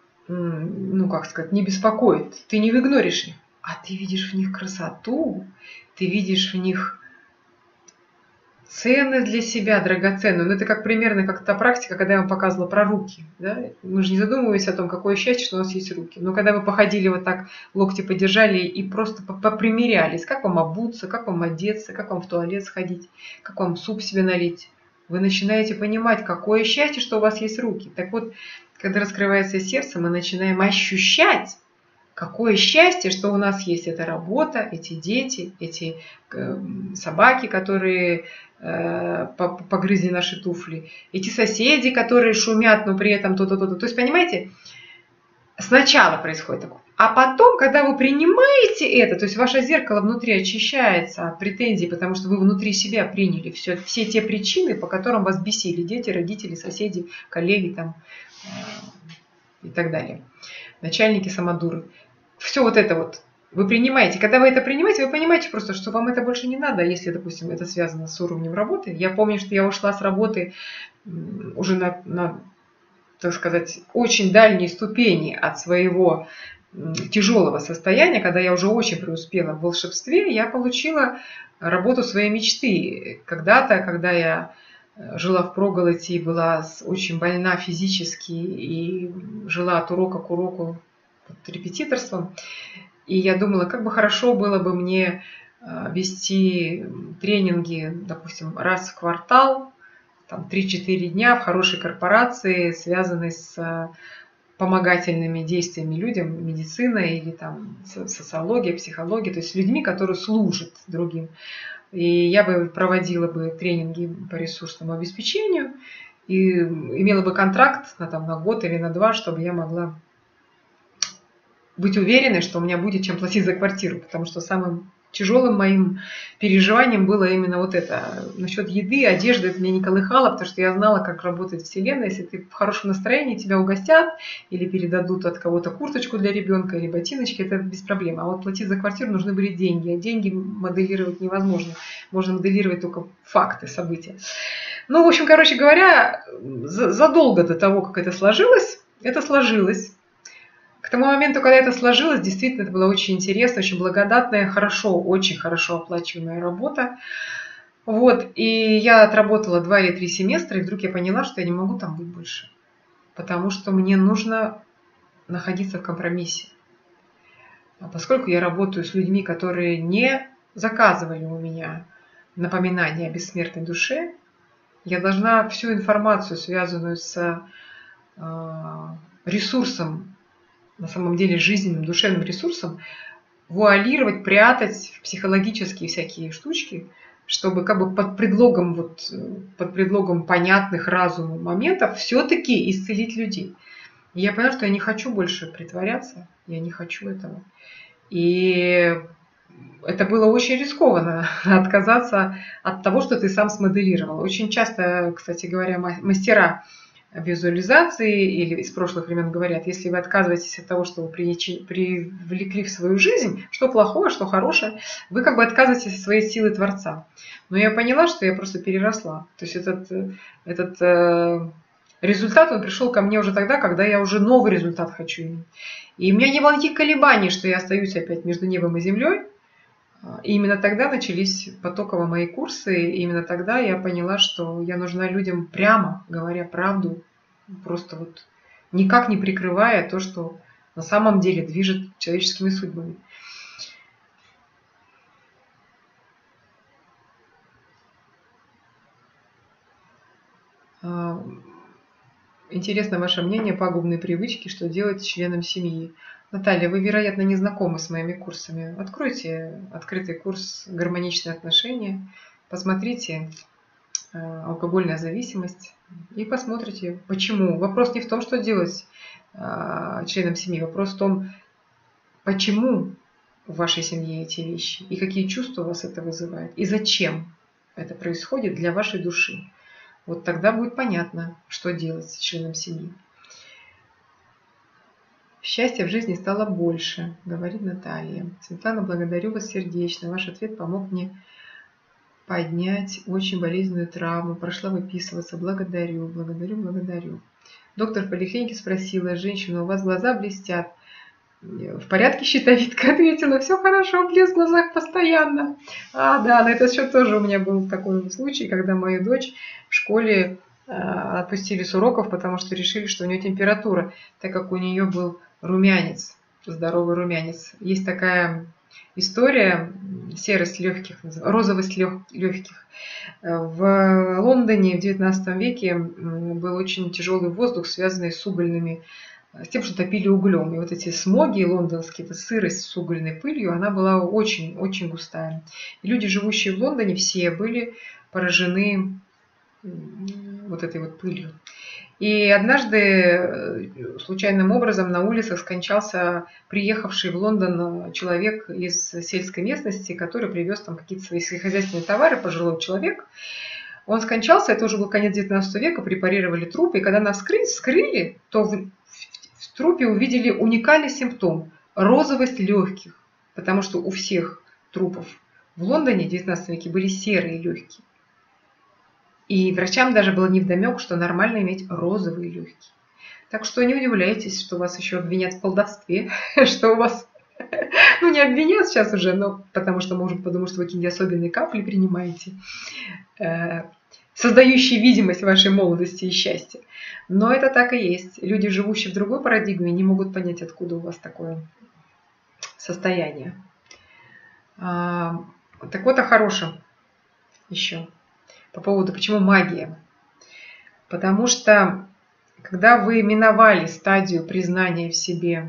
ну как сказать, не беспокоит, ты не игноришь их, а ты видишь в них красоту, ты видишь в них ценность для себя, драгоценную. Ну, это как примерно как та практика, когда я вам показывала про руки. Да? Мы же не задумываемся о том, какое счастье, что у нас есть руки. Но когда вы походили вот так, локти подержали и просто попримерялись, как вам обуться, как вам одеться, как вам в туалет сходить, как вам суп себе налить, вы начинаете понимать, какое счастье, что у вас есть руки. Так вот, когда раскрывается сердце, мы начинаем ощущать, какое счастье, что у нас есть эта работа, эти дети, эти собаки, которые э, погрызли наши туфли, эти соседи, которые шумят, но при этом то-то, то-то. То есть, понимаете, сначала происходит такое. А потом, когда вы принимаете это, то есть ваше зеркало внутри очищается от претензий, потому что вы внутри себя приняли все, все те причины, по которым вас бесили дети, родители, соседи, коллеги там, э, и так далее. Начальники самодуры. Все вот это вот вы принимаете. Когда вы это принимаете, вы понимаете просто, что вам это больше не надо, если, допустим, это связано с уровнем работы. Я помню, что я ушла с работы уже на, на так сказать, очень дальней ступени от своего тяжелого состояния, когда я уже очень преуспела в волшебстве, я получила работу своей мечты. Когда-то, когда я жила впроголодь и была очень больна физически и жила от урока к уроку под репетиторством, и я думала, как бы хорошо было бы мне вести тренинги, допустим, раз в квартал, там три-четыре дня в хорошей корпорации, связанной с помогательными действиями людям, медициной или там социологией, психологией, то есть людьми, которые служат другим. И я бы проводила бы тренинги по ресурсному обеспечению и имела бы контракт на, там, на год или на два, чтобы я могла быть уверенной, что у меня будет чем платить за квартиру, потому что самым тяжелым моим переживанием было именно вот это. Насчет еды, одежды это меня не колыхало, потому что я знала, как работает Вселенная. Если ты в хорошем настроении, тебя угостят или передадут от кого-то курточку для ребенка или ботиночки, это без проблем. А вот платить за квартиру нужны были деньги, а деньги моделировать невозможно. Можно моделировать только факты, события. Ну, в общем, короче говоря, задолго до того, как это сложилось, это сложилось. К тому моменту, когда это сложилось, действительно, это была очень интересная, очень благодатная, хорошо, очень хорошо оплачиваемая работа. Вот, и я отработала два или три семестра, и вдруг я поняла, что я не могу там быть больше, потому что мне нужно находиться в компромиссе. А поскольку я работаю с людьми, которые не заказывали у меня напоминания о бессмертной душе, я должна всю информацию, связанную с ресурсом, на самом деле жизненным, душевным ресурсом, вуалировать, прятать в психологические всякие штучки, чтобы как бы под предлогом, вот, под предлогом понятных разуму моментов все-таки исцелить людей. И я поняла, что я не хочу больше притворяться, я не хочу этого. И это было очень рискованно, отказаться от того, что ты сам смоделировал. Очень часто, кстати говоря, мастера визуализации или из прошлых времен говорят, если вы отказываетесь от того, что вы привлекли в свою жизнь, что плохое, что хорошее, вы как бы отказываетесь от своей силы Творца. Но я поняла, что я просто переросла. То есть этот, этот э, результат, он пришел ко мне уже тогда, когда я уже новый результат хочу иметь. И у меня не было никаких колебаний, что я остаюсь опять между небом и землей. И именно тогда начались потоково мои курсы, и именно тогда я поняла, что я нужна людям прямо, говоря правду, просто вот никак не прикрывая то, что на самом деле движет человеческими судьбами. интересно ваше мнение, пагубные привычки, что делать с членом семьи. Наталья, вы, вероятно, не знакомы с моими курсами. Откройте открытый курс «Гармоничные отношения», посмотрите алкогольная зависимость и посмотрите, почему. Вопрос не в том, что делать членам семьи, вопрос в том, почему в вашей семье эти вещи и какие чувства у вас это вызывает, и зачем это происходит для вашей души. Вот тогда будет понятно, что делать с членом семьи. Счастья в жизни стало больше, говорит Наталья. Светлана, благодарю вас сердечно. Ваш ответ помог мне поднять очень болезненную травму. Прошла выписываться. Благодарю, благодарю, благодарю. Доктор в поликлинике спросила женщину, у вас глаза блестят. В порядке щитовидка? Ответила, все хорошо, блеск в глазах постоянно. А, да, на этот счет тоже у меня был такой случай, когда мою дочь в школе э, отпустили с уроков, потому что решили, что у нее температура, так как у нее был румянец, здоровый румянец. Есть такая история, серость легких, розовость легких. В Лондоне в девятнадцатом веке был очень тяжелый воздух, связанный с угольными, с тем, что топили углем. И вот эти смоги лондонские, эта сырость с угольной пылью, она была очень-очень густая. И люди, живущие в Лондоне, все были поражены вот этой вот пылью. И однажды случайным образом на улицах скончался приехавший в Лондон человек из сельской местности, который привез там какие-то свои сельскохозяйственные товары, пожилой человек. Он скончался, это уже был конец девятнадцатого века, препарировали труп, и когда нас вскрыли, вскрыли то в, в, в трупе увидели уникальный симптом – розовость легких, потому что у всех трупов в Лондоне в девятнадцатом веке были серые легкие. И врачам даже было невдомек, что нормально иметь розовые легкие. Так что не удивляйтесь, что вас еще обвинят в колдовстве, что у вас, ну не обвинят сейчас уже, но потому что, может, потому что вы какие-то особенные капли принимаете, создающие видимость вашей молодости и счастья. Но это так и есть. Люди, живущие в другой парадигме, не могут понять, откуда у вас такое состояние. Так вот, о хорошем еще. По поводу, почему магия. Потому что, когда вы миновали стадию признания в себе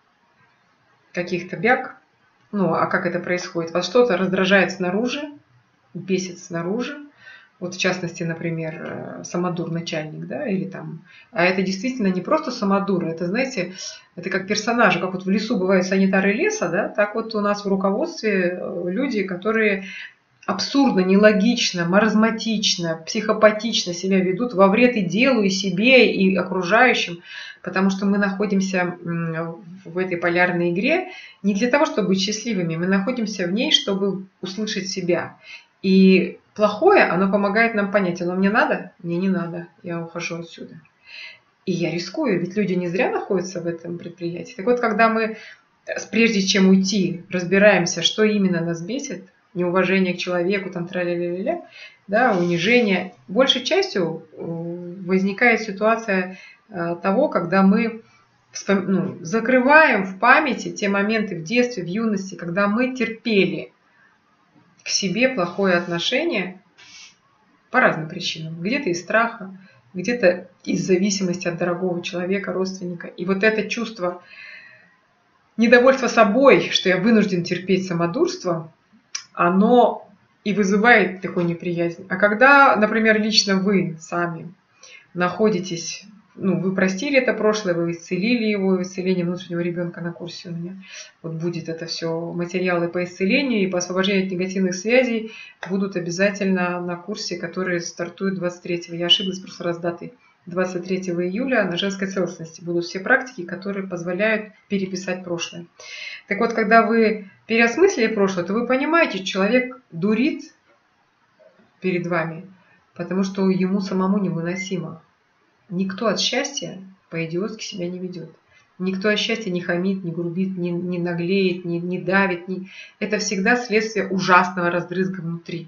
каких-то бяг, ну, а как это происходит? Вас что-то раздражает снаружи, бесит снаружи. Вот в частности, например, самодур начальник, да, или там. А это действительно не просто самодур, это, знаете, это как персонажи, как вот в лесу бывают санитары леса, да, так вот у нас в руководстве люди, которые абсурдно, нелогично, маразматично, психопатично себя ведут во вред и делу, и себе, и окружающим, потому что мы находимся в этой полярной игре не для того, чтобы быть счастливыми, мы находимся в ней, чтобы услышать себя. И плохое, оно помогает нам понять, оно мне надо? Мне не надо, я ухожу отсюда. И я рискую, ведь люди не зря находятся в этом предприятии. Так вот, когда мы, прежде чем уйти, разбираемся, что именно нас бесит, неуважение к человеку, там, тра-ля-ля-ля, да, унижение. Большей частью возникает ситуация того, когда мы ну, закрываем в памяти те моменты в детстве, в юности, когда мы терпели к себе плохое отношение по разным причинам. Где-то из страха, где-то из зависимости от дорогого человека, родственника. И вот это чувство недовольства собой, что я вынужден терпеть самодурство, оно и вызывает такую неприязнь. А когда, например, лично вы сами находитесь, ну, вы простили это прошлое, вы исцелили его, исцеление внутреннего ребенка на курсе у меня, вот будет это все, материалы по исцелению и по освобождению от негативных связей будут обязательно на курсе, который стартует двадцать третьего, я ошиблась просто раз датой, двадцать третьего июля на женской целостности. Будут все практики, которые позволяют переписать прошлое. Так вот, когда вы переосмыслили прошлое, то вы понимаете, что человек дурит перед вами, потому что ему самому невыносимо. Никто от счастья по-идиотски себя не ведет. Никто от счастья не хамит, не грубит, не, не наглеет, не, не давит. Не... Это всегда следствие ужасного раздрызга внутри.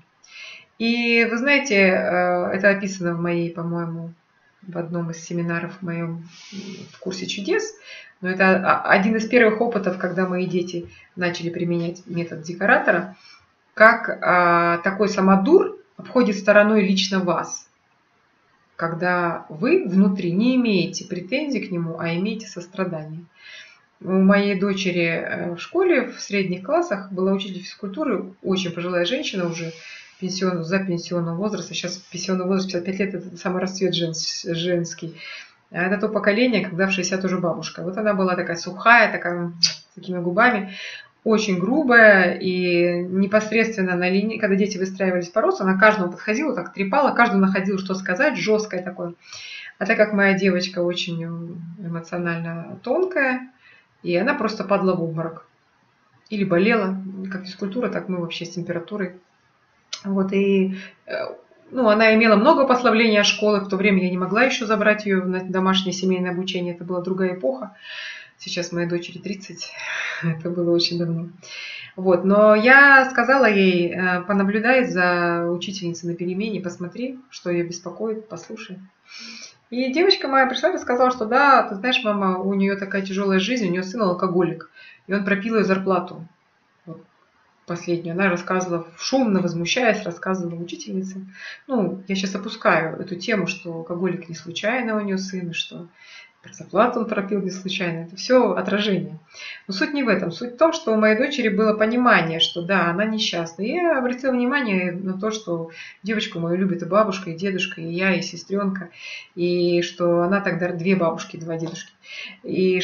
И вы знаете, это описано в моей, по-моему, в одном из семинаров в моем в курсе чудес. Но это один из первых опытов, когда мои дети начали применять метод декоратора, как а, такой самодур обходит стороной лично вас. когда вы внутри не имеете претензий к нему, а имеете сострадание. У моей дочери в школе, в средних классах, была учитель физкультуры, очень пожилая женщина уже, пенсион, за пенсионного возраста. Сейчас пенсионный возраст пятьдесят пять лет, это самый расцвет женский. А это то поколение, когда в шестьдесят уже бабушка. Вот она была такая сухая, такая, с такими губами, очень грубая, и непосредственно на линии, когда дети выстраивались по росту, она каждому подходила, так трепала, каждому находила, что сказать, жесткое такое. А так как моя девочка очень эмоционально тонкая, и она просто падала в обморок. Или болела, как физкультура, так мы вообще с температурой. Вот, и ну, она имела много послаблений от школы. В то время я не могла еще забрать ее на домашнее семейное обучение. Это была другая эпоха. Сейчас моей дочери тридцать. Это было очень давно. Вот, но я сказала ей, понаблюдай за учительницей на перемене, посмотри, что ее беспокоит, послушай. И девочка моя пришла и рассказала, что да, ты знаешь, мама, у нее такая тяжелая жизнь, у нее сын алкоголик, и он пропил ее зарплату. Вот, последнюю. Она рассказывала, шумно возмущаясь, рассказывала учительнице. Ну, я сейчас опускаю эту тему, что алкоголик не случайно у нее сын, что зарплату он пропил не случайно. Это все отражение. Но суть не в этом. Суть в том, что у моей дочери было понимание, что да, она несчастна. И я обратила внимание на то, что девочку мою любит и бабушка, и дедушка, и я, и сестренка. И что она тогда две бабушки, два дедушки. И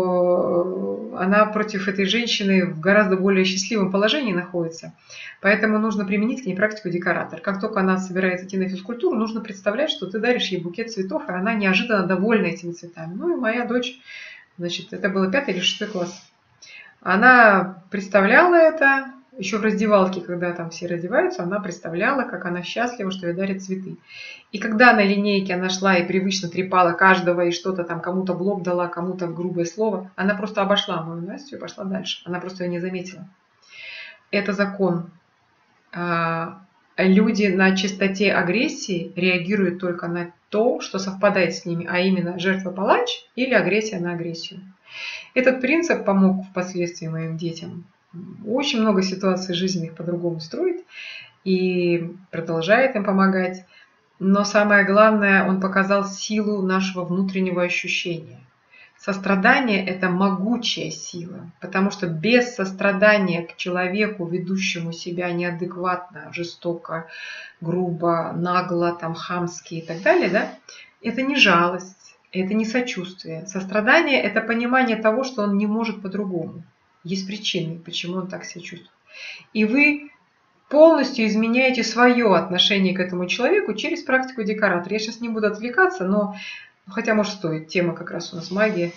что она против этой женщины в гораздо более счастливом положении находится. Поэтому нужно применить к ней практику декоратор. Как только она собирается идти на физкультуру, нужно представлять, что ты даришь ей букет цветов, и она неожиданно довольна этими цветами. Ну и моя дочь, значит, это было пятый или шестой класс. Она представляла это, еще в раздевалке, когда там все раздеваются, она представляла, как она счастлива, что ей дарят цветы. И когда на линейке она шла и привычно трепала каждого и что-то там, кому-то блок дала, кому-то грубое слово, она просто обошла мою Настю и пошла дальше. Она просто ее не заметила. Это закон. Люди на частоте агрессии реагируют только на то, что совпадает с ними, а именно жертва-палач или агрессия на агрессию. Этот принцип помог впоследствии моим детям очень много ситуаций жизненных по-другому строить и продолжает им помогать. Но самое главное, он показал силу нашего внутреннего ощущения. Сострадание – это могучая сила, потому что без сострадания к человеку, ведущему себя неадекватно, жестоко, грубо, нагло, там, хамски и так далее, да, это не жалость, это не сочувствие. Сострадание – это понимание того, что он не может по-другому. Есть причины, почему он так себя чувствует. И вы полностью изменяете свое отношение к этому человеку через практику декоратора. Я сейчас не буду отвлекаться, но хотя, может, стоит, тема как раз у нас магия.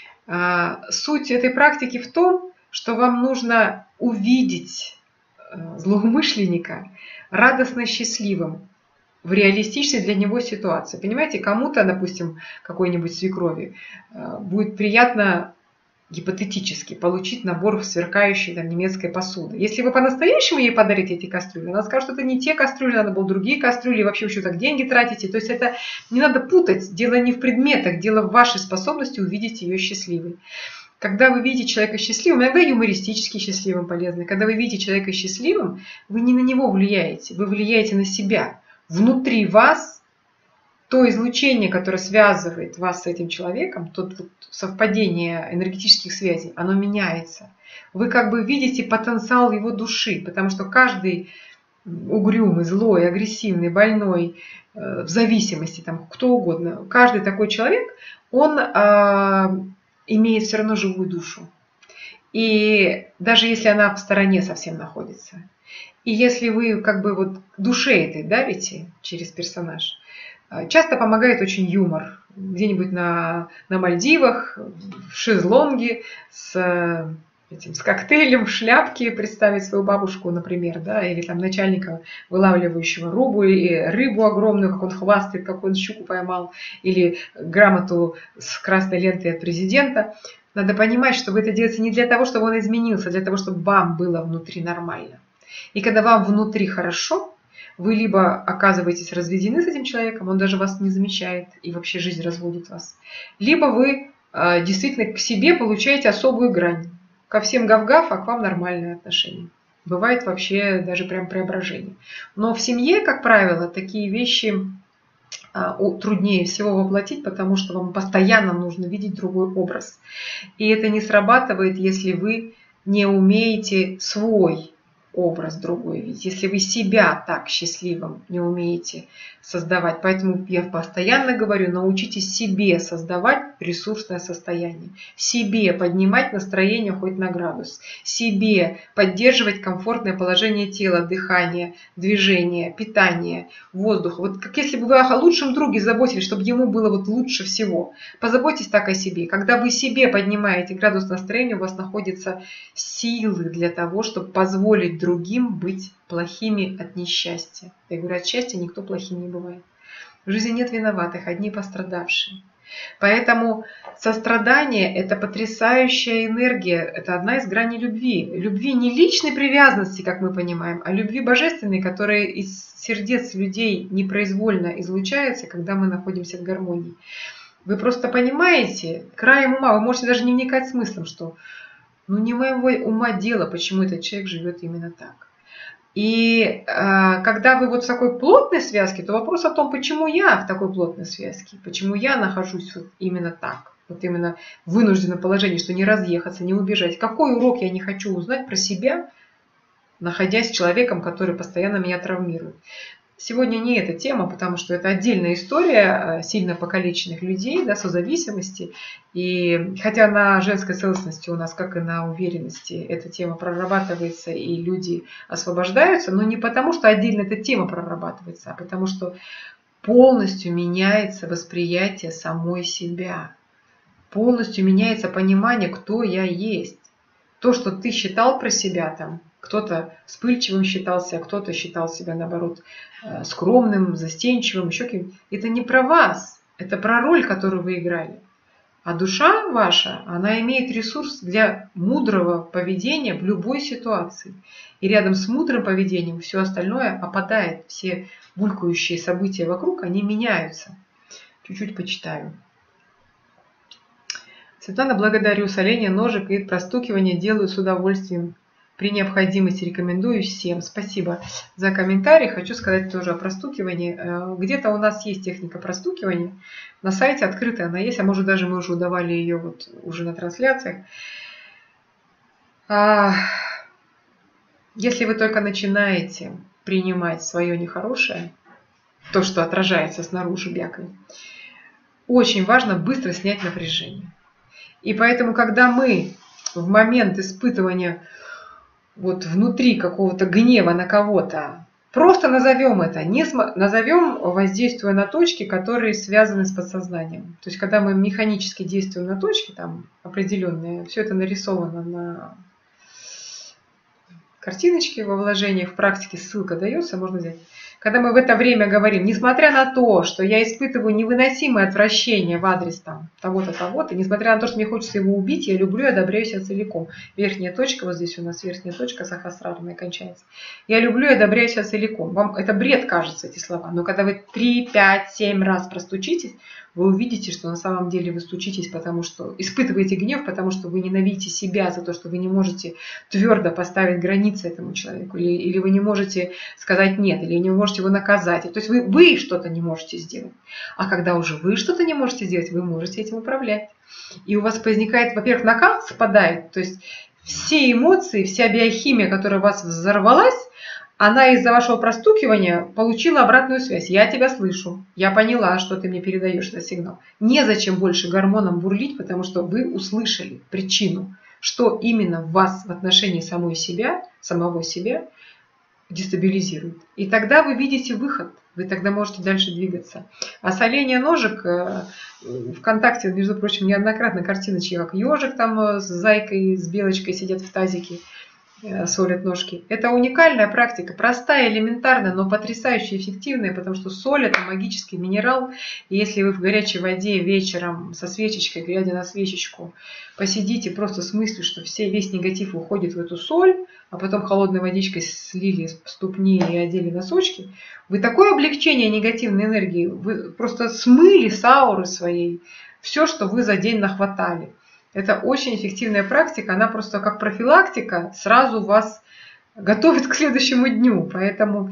Суть этой практики в том, что вам нужно увидеть злоумышленника радостно счастливым в реалистичной для него ситуации. Понимаете, кому-то, допустим, какой-нибудь свекрови будет приятно гипотетически получить набор сверкающей там, немецкой посуды. Если вы по-настоящему ей подарите эти кастрюли, она скажет, что это не те кастрюли, надо было другие кастрюли, и вообще еще так деньги тратите. То есть это не надо путать. Дело не в предметах, дело в вашей способности увидеть ее счастливой. Когда вы видите человека счастливым, иногда юмористически счастливым полезно, когда вы видите человека счастливым, вы не на него влияете, вы влияете на себя. Внутри вас то излучение, которое связывает вас с этим человеком, то совпадение энергетических связей, оно меняется. Вы как бы видите потенциал его души, потому что каждый угрюмый, злой, агрессивный, больной, в зависимости, там, кто угодно, каждый такой человек, он э, имеет все равно живую душу. И даже если она в стороне совсем находится. И если вы как бы вот душе этой давите через персонаж, часто помогает очень юмор. Где-нибудь на, на Мальдивах, в шезлонге, с, этим, с коктейлем, в шляпке представить свою бабушку, например, да, или там начальника, вылавливающего рыбу, и рыбу огромную, как он хвастает, как он щуку поймал, или грамоту с красной лентой от президента. Надо понимать, что вы это делаете не для того, чтобы он изменился, а для того, чтобы вам было внутри нормально. И когда вам внутри хорошо, вы либо оказываетесь разведены с этим человеком, он даже вас не замечает и вообще жизнь разводит вас, либо вы э, действительно к себе получаете особую грань. Ко всем гав-гав, а к вам нормальное отношение. Бывает вообще даже прям преображение. Но в семье, как правило, такие вещи труднее всего воплотить, потому что вам постоянно нужно видеть другой образ. И это не срабатывает, если вы не умеете свой образ другой видеть, если вы себя так счастливым не умеете создавать. Поэтому я постоянно говорю, научитесь себе создавать ресурсное состояние, себе поднимать настроение хоть на градус, себе поддерживать комфортное положение тела, дыхание, движение, питание, воздух. Вот как если бы вы о лучшем друге заботились, чтобы ему было вот лучше всего. Позаботьтесь так о себе. Когда вы себе поднимаете градус настроения, у вас находятся силы для того, чтобы позволить другим быть плохими от несчастья. Я говорю, от счастья никто плохим не бывает. В жизни нет виноватых, одни пострадавшие. Поэтому сострадание – это потрясающая энергия, это одна из граней любви. Любви не личной привязанности, как мы понимаем, а любви божественной, которая из сердец людей непроизвольно излучается, когда мы находимся в гармонии. Вы просто понимаете, краем ума, вы можете даже не вникать смыслом, что ну не моего ума дело, почему этот человек живет именно так. И э, когда вы вот в такой плотной связке, то вопрос о том, почему я в такой плотной связке, почему я нахожусь вот именно так, вот именно в вынужденном положении, что не разъехаться, не убежать. Какой урок я не хочу узнать про себя, находясь с человеком, который постоянно меня травмирует. Сегодня не эта тема, потому что это отдельная история сильно покалеченных людей, да, созависимости. И хотя на женской целостности у нас, как и на уверенности, эта тема прорабатывается и люди освобождаются, но не потому, что отдельно эта тема прорабатывается, а потому что полностью меняется восприятие самой себя. Полностью меняется понимание, кто я есть. То, что ты считал про себя там, кто-то вспыльчивым считался, а кто-то считал себя, наоборот, скромным, застенчивым, еще каким-то. Это не про вас, это про роль, которую вы играли. А душа ваша, она имеет ресурс для мудрого поведения в любой ситуации. И рядом с мудрым поведением все остальное опадает. Все булькающие события вокруг, они меняются. Чуть-чуть почитаю. Светлана, благодарю. Соление ножек и простукивание делаю с удовольствием. При необходимости рекомендую всем. Спасибо за комментарий. Хочу сказать тоже о простукивании. Где-то у нас есть техника простукивания. На сайте открытая она есть, а может даже мы уже давали ее вот уже на трансляциях. Если вы только начинаете принимать свое нехорошее, то, что отражается снаружи бякой, очень важно быстро снять напряжение. И поэтому, когда мы в момент испытывания вот внутри какого-то гнева на кого-то, просто назовем это, не см... назовем, воздействуя на точки, которые связаны с подсознанием. То есть, когда мы механически действуем на точки, там определенные, все это нарисовано на картиночке во вложениях, в практике ссылка дается, можно взять. Когда мы в это время говорим, несмотря на то, что я испытываю невыносимое отвращение в адрес там того-то, того-то, несмотря на то, что мне хочется его убить, я люблю и одобряю себя целиком. Верхняя точка, вот здесь у нас верхняя точка сахасрарная кончается. Я люблю и одобряю себя целиком. Вам это бред кажется, эти слова, но когда вы три, пять, семь раз простучитесь, вы увидите, что на самом деле вы стучитесь, потому что испытываете гнев, потому что вы ненавидите себя за то, что вы не можете твердо поставить границы этому человеку, или, или вы не можете сказать нет, или не можете его наказать. То есть вы, вы что-то не можете сделать. А когда уже вы что-то не можете сделать, вы можете этим управлять. И у вас возникает, во-первых, накал спадает, то есть все эмоции, вся биохимия, которая у вас взорвалась, она из-за вашего простукивания получила обратную связь. Я тебя слышу, я поняла, что ты мне передаешь этот сигнал. Незачем больше гормонам бурлить, потому что вы услышали причину, что именно в вас в отношении самой себя, самого себя дестабилизирует. И тогда вы видите выход, вы тогда можете дальше двигаться. А соление ножек, ВКонтакте, между прочим, неоднократно картиночки, как ежик там с зайкой, с белочкой сидят в тазике, солят ножки. Это уникальная практика, простая, элементарная, но потрясающе эффективная, потому что соль – это магический минерал. И если вы в горячей воде вечером со свечечкой, глядя на свечечку, посидите просто с мыслью, что все, весь негатив уходит в эту соль, а потом холодной водичкой слили ступни и одели носочки, вы такое облегчение негативной энергии, вы просто смыли с ауры своей все, что вы за день нахватали. Это очень эффективная практика, она просто как профилактика сразу вас готовит к следующему дню. Поэтому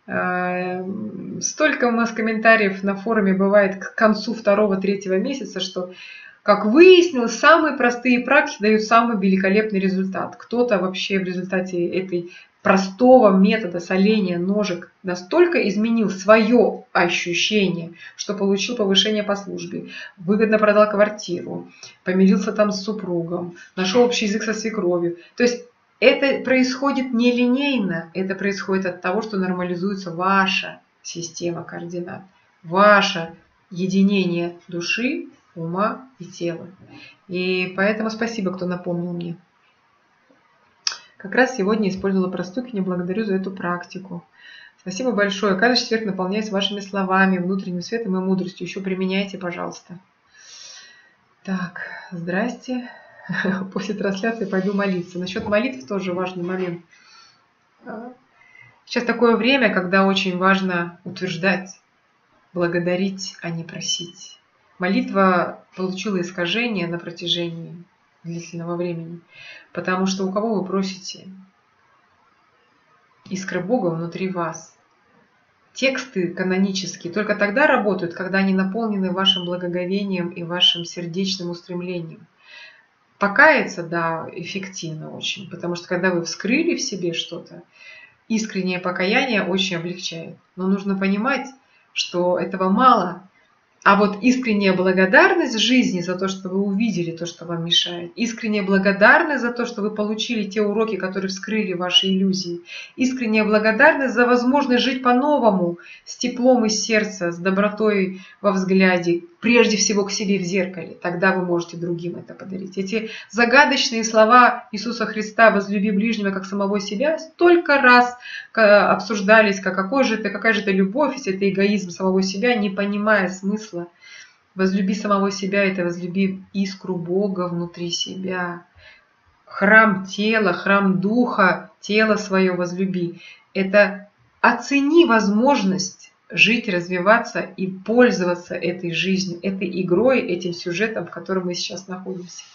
Столько у нас комментариев на форуме бывает к концу второго-третьего месяца, что, как выяснилось, самые простые практики дают самый великолепный результат. Кто-то вообще в результате этой простого метода соления ножек настолько изменил свое ощущение, что получил повышение по службе, выгодно продал квартиру, помирился там с супругом, нашел общий язык со свекровью. То есть это происходит нелинейно, это происходит от того, что нормализуется ваша система координат, ваше единение души, ума и тела. И поэтому спасибо, кто напомнил мне. Как раз сегодня использовала простукивание, благодарю за эту практику. Спасибо большое. Каждый четверг наполняюсь вашими словами, внутренним светом и мудростью. Еще применяйте, пожалуйста. Так, здрасте. После трансляции пойду молиться. Насчет молитв тоже важный момент. Сейчас такое время, когда очень важно утверждать, благодарить, а не просить. Молитва получила искажение на протяжении длительного времени, потому что у кого вы просите? Искры Бога внутри вас. Тексты канонические только тогда работают, когда они наполнены вашим благоговением и вашим сердечным устремлением. Покаяться, да, эффективно очень, потому что когда вы вскрыли в себе что-то, искреннее покаяние очень облегчает. Но нужно понимать, что этого мало. А вот искренняя благодарность жизни за то, что вы увидели то, что вам мешает, искренняя благодарность за то, что вы получили те уроки, которые вскрыли ваши иллюзии, искренняя благодарность за возможность жить по-новому, с теплом из сердца, с добротой во взгляде, прежде всего к себе в зеркале. Тогда вы можете другим это подарить. Эти загадочные слова Иисуса Христа «возлюби ближнего, как самого себя» столько раз обсуждались, как какой же это, какая же это любовь, если это эгоизм самого себя, не понимая смысла. Возлюби самого себя, это возлюби искру Бога внутри себя. Храм тела, храм духа, тело свое возлюби. Это оцени возможность жить, развиваться и пользоваться этой жизнью, этой игрой, этим сюжетом, в котором мы сейчас находимся.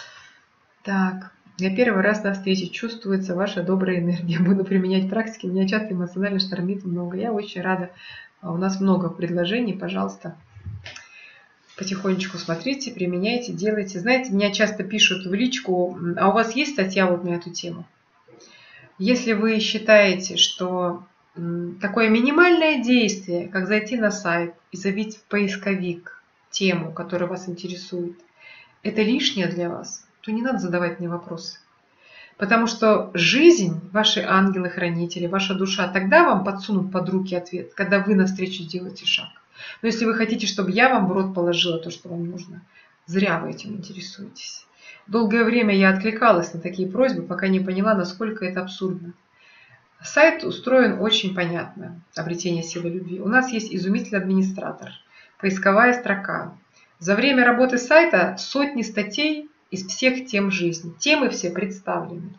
Так, я первый раз на встрече, чувствуется ваша добрая энергия. Буду применять практики, меня часто эмоционально штормит много. Я очень рада. У нас много предложений, пожалуйста. Потихонечку смотрите, применяйте, делайте. Знаете, меня часто пишут в личку, а у вас есть статья вот на эту тему? Если вы считаете, что такое минимальное действие, как зайти на сайт и забить в поисковик тему, которая вас интересует, это лишнее для вас, то не надо задавать мне вопросы. Потому что жизнь, ваши ангелы-хранители, ваша душа тогда вам подсунут под руки ответ, когда вы навстречу сделаете шаг. Но если вы хотите, чтобы я вам в рот положила то, что вам нужно, зря вы этим интересуетесь. Долгое время я откликалась на такие просьбы, пока не поняла, насколько это абсурдно. Сайт устроен очень понятно, обретение силы любви. У нас есть изумительный администратор, поисковая строка. За время работы сайта сотни статей из всех тем жизни. Темы все представлены.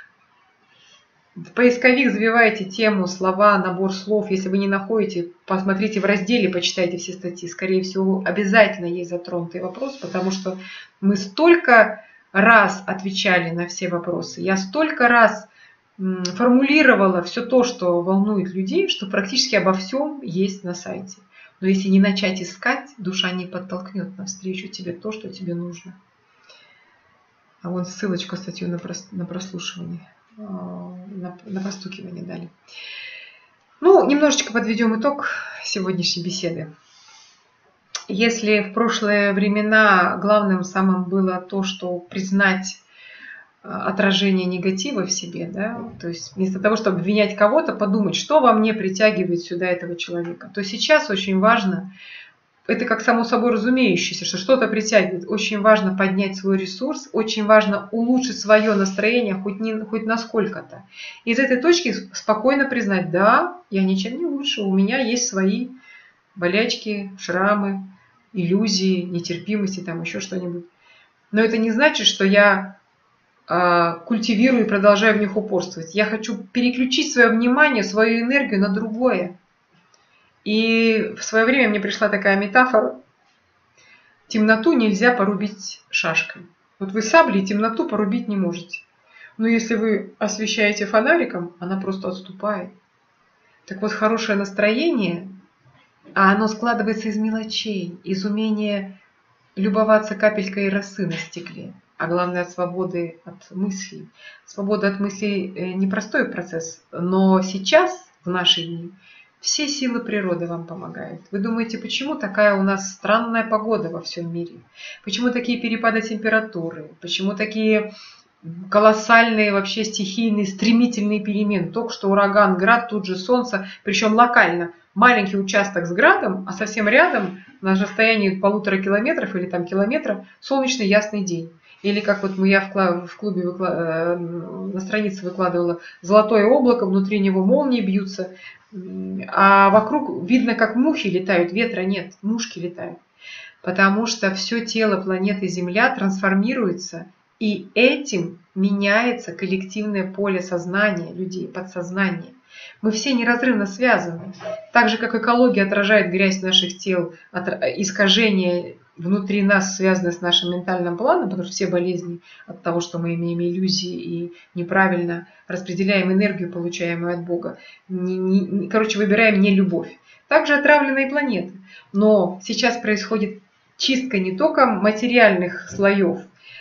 В поисковик забиваете тему, слова, набор слов. Если вы не находите, посмотрите в разделе, почитайте все статьи. Скорее всего, обязательно есть затронутый вопрос, потому что мы столько раз отвечали на все вопросы. Я столько раз формулировала все то, что волнует людей, что практически обо всем есть на сайте. Но если не начать искать, душа не подтолкнет навстречу тебе то, что тебе нужно. А вон ссылочку, статью на, прос, на прослушивание, на, на простукивание дали. Ну, немножечко подведем итог сегодняшней беседы. Если в прошлые времена главным самым было то, что признать отражение негатива в себе, да, то есть вместо того, чтобы обвинять кого-то, подумать, что во мне притягивает сюда этого человека, то сейчас очень важно, это как само собой разумеющееся, что что-то притягивает, очень важно поднять свой ресурс, очень важно улучшить свое настроение хоть, не, хоть насколько-то. Из этой точки спокойно признать, да, я ничем не лучше, у меня есть свои болячки, шрамы, иллюзии, нетерпимости, там еще что-нибудь. Но это не значит, что я культивирую и продолжаю в них упорствовать. Я хочу переключить свое внимание, свою энергию на другое. И в свое время мне пришла такая метафора. Темноту нельзя порубить шашкой. Вот вы саблей темноту порубить не можете. Но если вы освещаете фонариком, она просто отступает. Так вот, хорошее настроение, а оно складывается из мелочей, из умения любоваться капелькой росы на стекле, а главное от свободы от мыслей. Свобода от мыслей непростой процесс, но сейчас, в наши дни, все силы природы вам помогают. Вы думаете, почему такая у нас странная погода во всем мире? Почему такие перепады температуры? Почему такие колоссальные вообще стихийные, стремительные перемены? Только что ураган, град, тут же солнце, причем локально. Маленький участок с градом, а совсем рядом, на расстоянии полутора километров или там километра, солнечный ясный день. Или как вот я в клубе выкла... на странице выкладывала, золотое облако, внутри него молнии бьются, а вокруг видно, как мухи летают, ветра нет, мушки летают. Потому что все тело планеты Земля трансформируется, и этим меняется коллективное поле сознания людей, подсознание. Мы все неразрывно связаны. Так же, как экология отражает грязь наших тел, искажения внутри нас связаны с нашим ментальным планом, потому что все болезни от того, что мы имеем иллюзии и неправильно распределяем энергию, получаемую от Бога. Не, не, короче, выбираем не любовь. Также отравлена и планета. Но сейчас происходит чистка не только материальных слоев,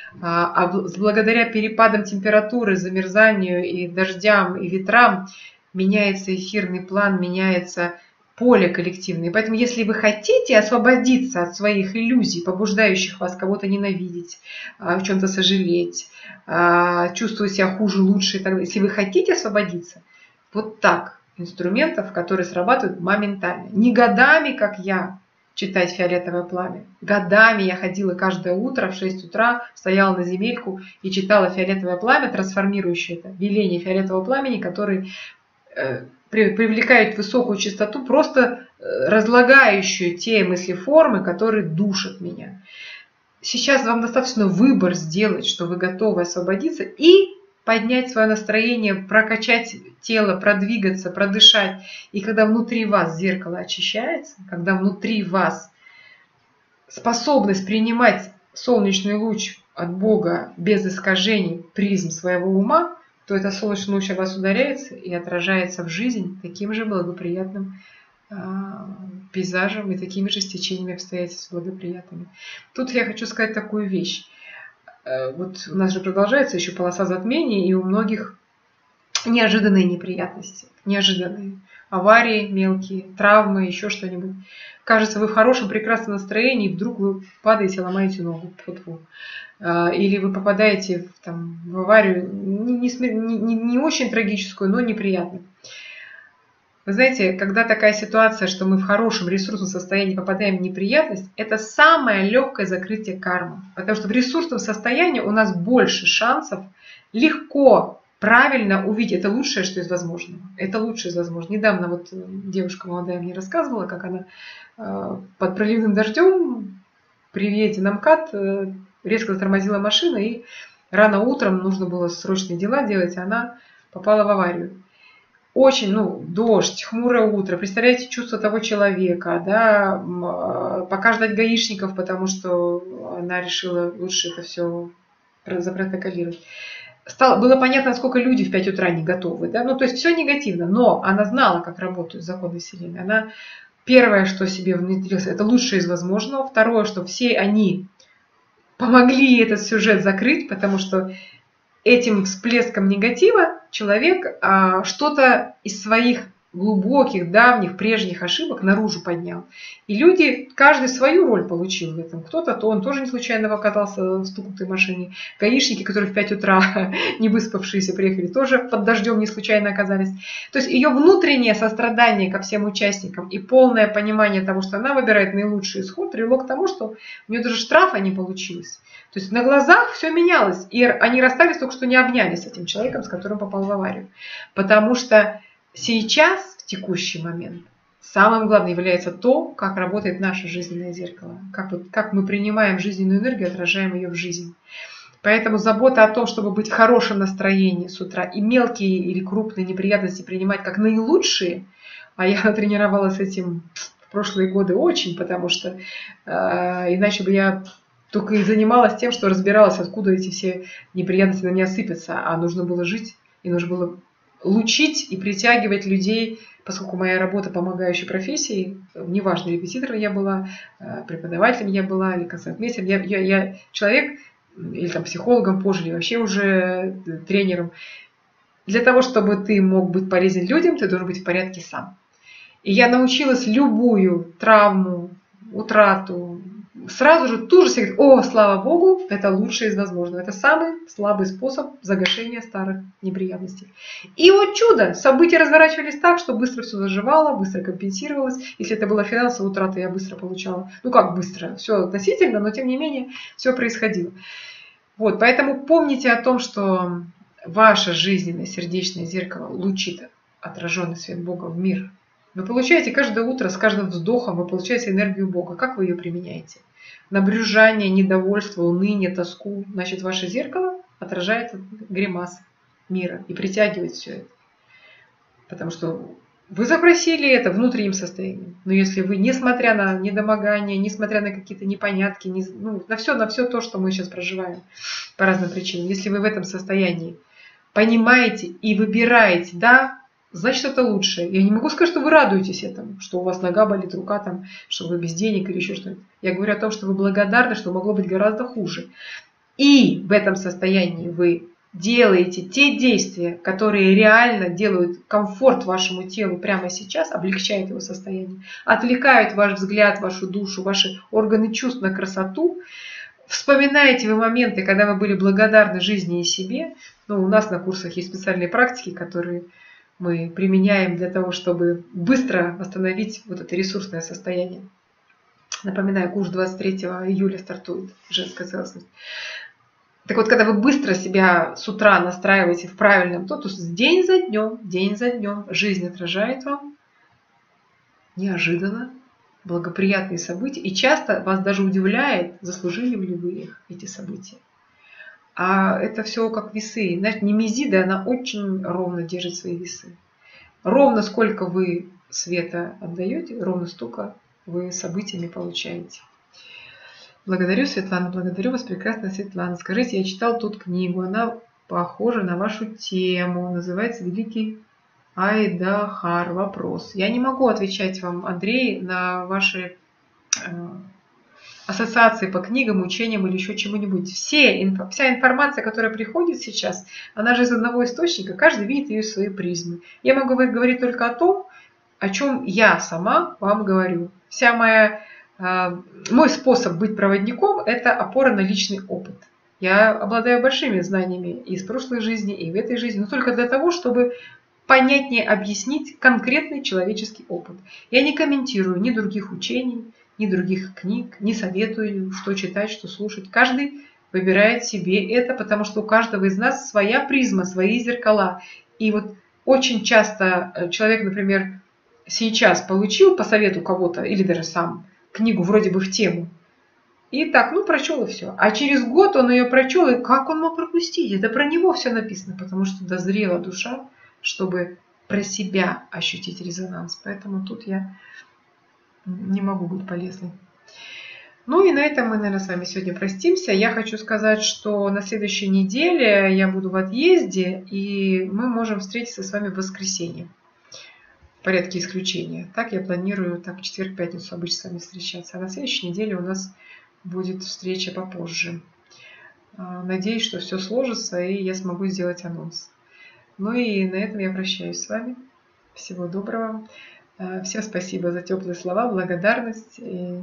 а благодаря перепадам температуры, замерзанию и дождям, и ветрам меняется эфирный план, меняется поле коллективное. Поэтому если вы хотите освободиться от своих иллюзий, побуждающих вас кого-то ненавидеть, в чем-то сожалеть, чувствовать себя хуже, лучше, и так далее, если вы хотите освободиться, вот так, инструментов, которые срабатывают моментально. Не годами, как я, читать «Фиолетовое пламя». Годами я ходила каждое утро в шесть утра, стояла на земельку и читала «Фиолетовое пламя», трансформирующее это веление фиолетового пламени, который э, привлекает высокую частоту, просто разлагающую те мыслеформы, которые душат меня. Сейчас вам достаточно выбор сделать, что вы готовы освободиться и поднять свое настроение, прокачать тело, продвигаться, продышать. И когда внутри вас зеркало очищается, когда внутри вас способность принимать солнечный луч от Бога без искажений призм своего ума, то этот солнечный луч о вас ударяется и отражается в жизнь таким же благоприятным э, пейзажем и такими же стечениями обстоятельств благоприятными. Тут я хочу сказать такую вещь. Вот у нас же продолжается еще полоса затмений, и у многих неожиданные неприятности, неожиданные аварии мелкие, травмы, еще что-нибудь. Кажется, вы в хорошем, прекрасном настроении, и вдруг вы падаете, ломаете ногу. Фу-фу. Или вы попадаете в, там, в аварию не, не, не, не очень трагическую, но неприятную. Вы знаете, когда такая ситуация, что мы в хорошем ресурсном состоянии попадаем в неприятность, это самое легкое закрытие кармы. Потому что в ресурсном состоянии у нас больше шансов легко, правильно увидеть. Это лучшее, что из возможного. Это лучшее из возможного. Недавно вот девушка молодая мне рассказывала, как она под проливным дождем при въезде на МКАД резко затормозила машина, и рано утром нужно было срочные дела делать, и она попала в аварию. Очень, ну, дождь, хмурое утро, представляете чувство того человека, да, пока ждать гаишников, потому что она решила лучше это все запротоколировать. Стало, было понятно, насколько люди в пять утра не готовы, да, ну, то есть все негативно, но она знала, как работают законы Вселенной. Она первое, что себе внедрила, это лучшее из возможного, второе, что все они помогли этот сюжет закрыть, потому что этим всплеском негатива человек а, что-то из своих глубоких, давних, прежних ошибок наружу поднял. И люди, каждый свою роль получил в этом. Кто-то, то он тоже не случайно оказался в стукнутой машине. Гаишники, которые в пять утра не выспавшиеся приехали, тоже под дождем не случайно оказались. То есть ее внутреннее сострадание ко всем участникам и полное понимание того, что она выбирает наилучший исход, привело к тому, что у нее даже штрафа не получилось. То есть на глазах все менялось, и они расстались, только что не обнялись с этим человеком, с которым попал в аварию. Потому что сейчас, в текущий момент, самым главным является то, как работает наше жизненное зеркало, как, вот, как мы принимаем жизненную энергию, отражаем ее в жизнь. Поэтому забота о том, чтобы быть в хорошем настроении с утра и мелкие или крупные неприятности принимать как наилучшие, а я натренировалась с этим в прошлые годы очень, потому что э, иначе бы я только и занималась тем, что разбиралась, откуда эти все неприятности на меня сыпятся, а нужно было жить, и нужно было лучить и притягивать людей, поскольку моя работа помогающей профессии, неважно, репетитором я была, преподавателем я была, или консультантом, я, я, я человек, или там психологом позже, или вообще уже тренером. Для того, чтобы ты мог быть полезен людям, ты должен быть в порядке сам. И я научилась любую травму, утрату, сразу же тут же все говорят: о, слава Богу, это лучшее из возможного. Это самый слабый способ загашения старых неприятностей. И вот чудо, события разворачивались так, что быстро все заживало, быстро компенсировалось. Если это была финансовая утрата, я быстро получала. Ну как быстро, все относительно, но тем не менее все происходило. Вот, поэтому помните о том, что ваше жизненное сердечное зеркало лучит отраженный свет Бога в мир. Вы получаете каждое утро, с каждым вздохом вы получаете энергию Бога. Как вы ее применяете? Набрюзжание, недовольство, уныние, тоску. Значит, ваше зеркало отражает гримас мира и притягивает все это. Потому что вы запросили это внутренним состоянием. Но если вы, несмотря на недомогание, несмотря на какие-то непонятки, не, ну, на все, на все то, что мы сейчас проживаем по разным причинам, если вы в этом состоянии понимаете и выбираете, да, значит, это лучше. Я не могу сказать, что вы радуетесь этому, что у вас нога болит, рука там, что вы без денег или еще что-то. Я говорю о том, что вы благодарны, что могло быть гораздо хуже. И в этом состоянии вы делаете те действия, которые реально делают комфорт вашему телу прямо сейчас, облегчают его состояние, отвлекают ваш взгляд, вашу душу, ваши органы чувств на красоту. Вспоминаете вы моменты, когда вы были благодарны жизни и себе. Ну, у нас на курсах есть специальные практики, которые мы применяем для того, чтобы быстро восстановить вот это ресурсное состояние. Напоминаю, курс двадцать третьего июля стартует, женская целостность. Так вот, когда вы быстро себя с утра настраиваете в правильном, то, то день за днем, день за днем жизнь отражает вам неожиданно благоприятные события. И часто вас даже удивляет, заслужили ли вы их, эти события. А это все как весы. Знаете, Немезида, она очень ровно держит свои весы. Ровно сколько вы света отдаете, ровно столько вы событиями получаете. Благодарю, Светлана, благодарю вас, прекрасная Светлана. Скажите, я читал тут книгу, она похожа на вашу тему, называется «Великий Айдахар. Вопрос». Я не могу отвечать вам, Андрей, на ваши э, ассоциации по книгам, учениям или еще чему-нибудь. Все, инфо, вся информация, которая приходит сейчас, она же из одного источника, каждый видит ее из своей призмы. Я могу говорить только о том, о чем я сама вам говорю. Вся моя, э, мой способ быть проводником – это опора на личный опыт. Я обладаю большими знаниями и из прошлой жизни, и в этой жизни, но только для того, чтобы понятнее объяснить конкретный человеческий опыт. Я не комментирую ни других учений, ни других книг, не советую, что читать, что слушать. Каждый выбирает себе это, потому что у каждого из нас своя призма, свои зеркала. И вот очень часто человек, например, сейчас получил по совету кого-то, или даже сам, книгу вроде бы в тему, и так, ну, прочел и все. А через год он ее прочел, и как он мог пропустить? Это про него все написано, потому что дозрела душа, чтобы про себя ощутить резонанс. Поэтому тут я не могу быть полезной. Ну и на этом мы, наверное, с вами сегодня простимся. Я хочу сказать, что на следующей неделе я буду в отъезде, и мы можем встретиться с вами в воскресенье. В порядке исключения. Так я планирую, так в четверг, пятницу обычно с вами встречаться. А на следующей неделе у нас будет встреча попозже. Надеюсь, что все сложится, и я смогу сделать анонс. Ну и на этом я прощаюсь с вами. Всего доброго. Всем спасибо за теплые слова, благодарность. И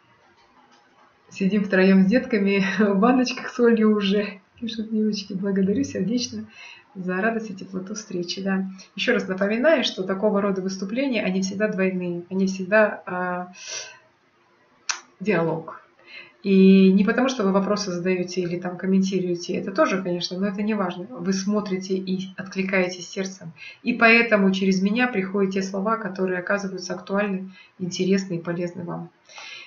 сидим втроем с детками в баночках с солью уже. Пишут девочки. Благодарю сердечно за радость и теплоту встречи. Да. Еще раз напоминаю, что такого рода выступления, они всегда двойные. Они всегда а, диалог. И не потому, что вы вопросы задаете или там комментируете, это тоже, конечно, но это не важно. Вы смотрите и откликаетесь сердцем. И поэтому через меня приходят те слова, которые оказываются актуальны, интересны и полезны вам.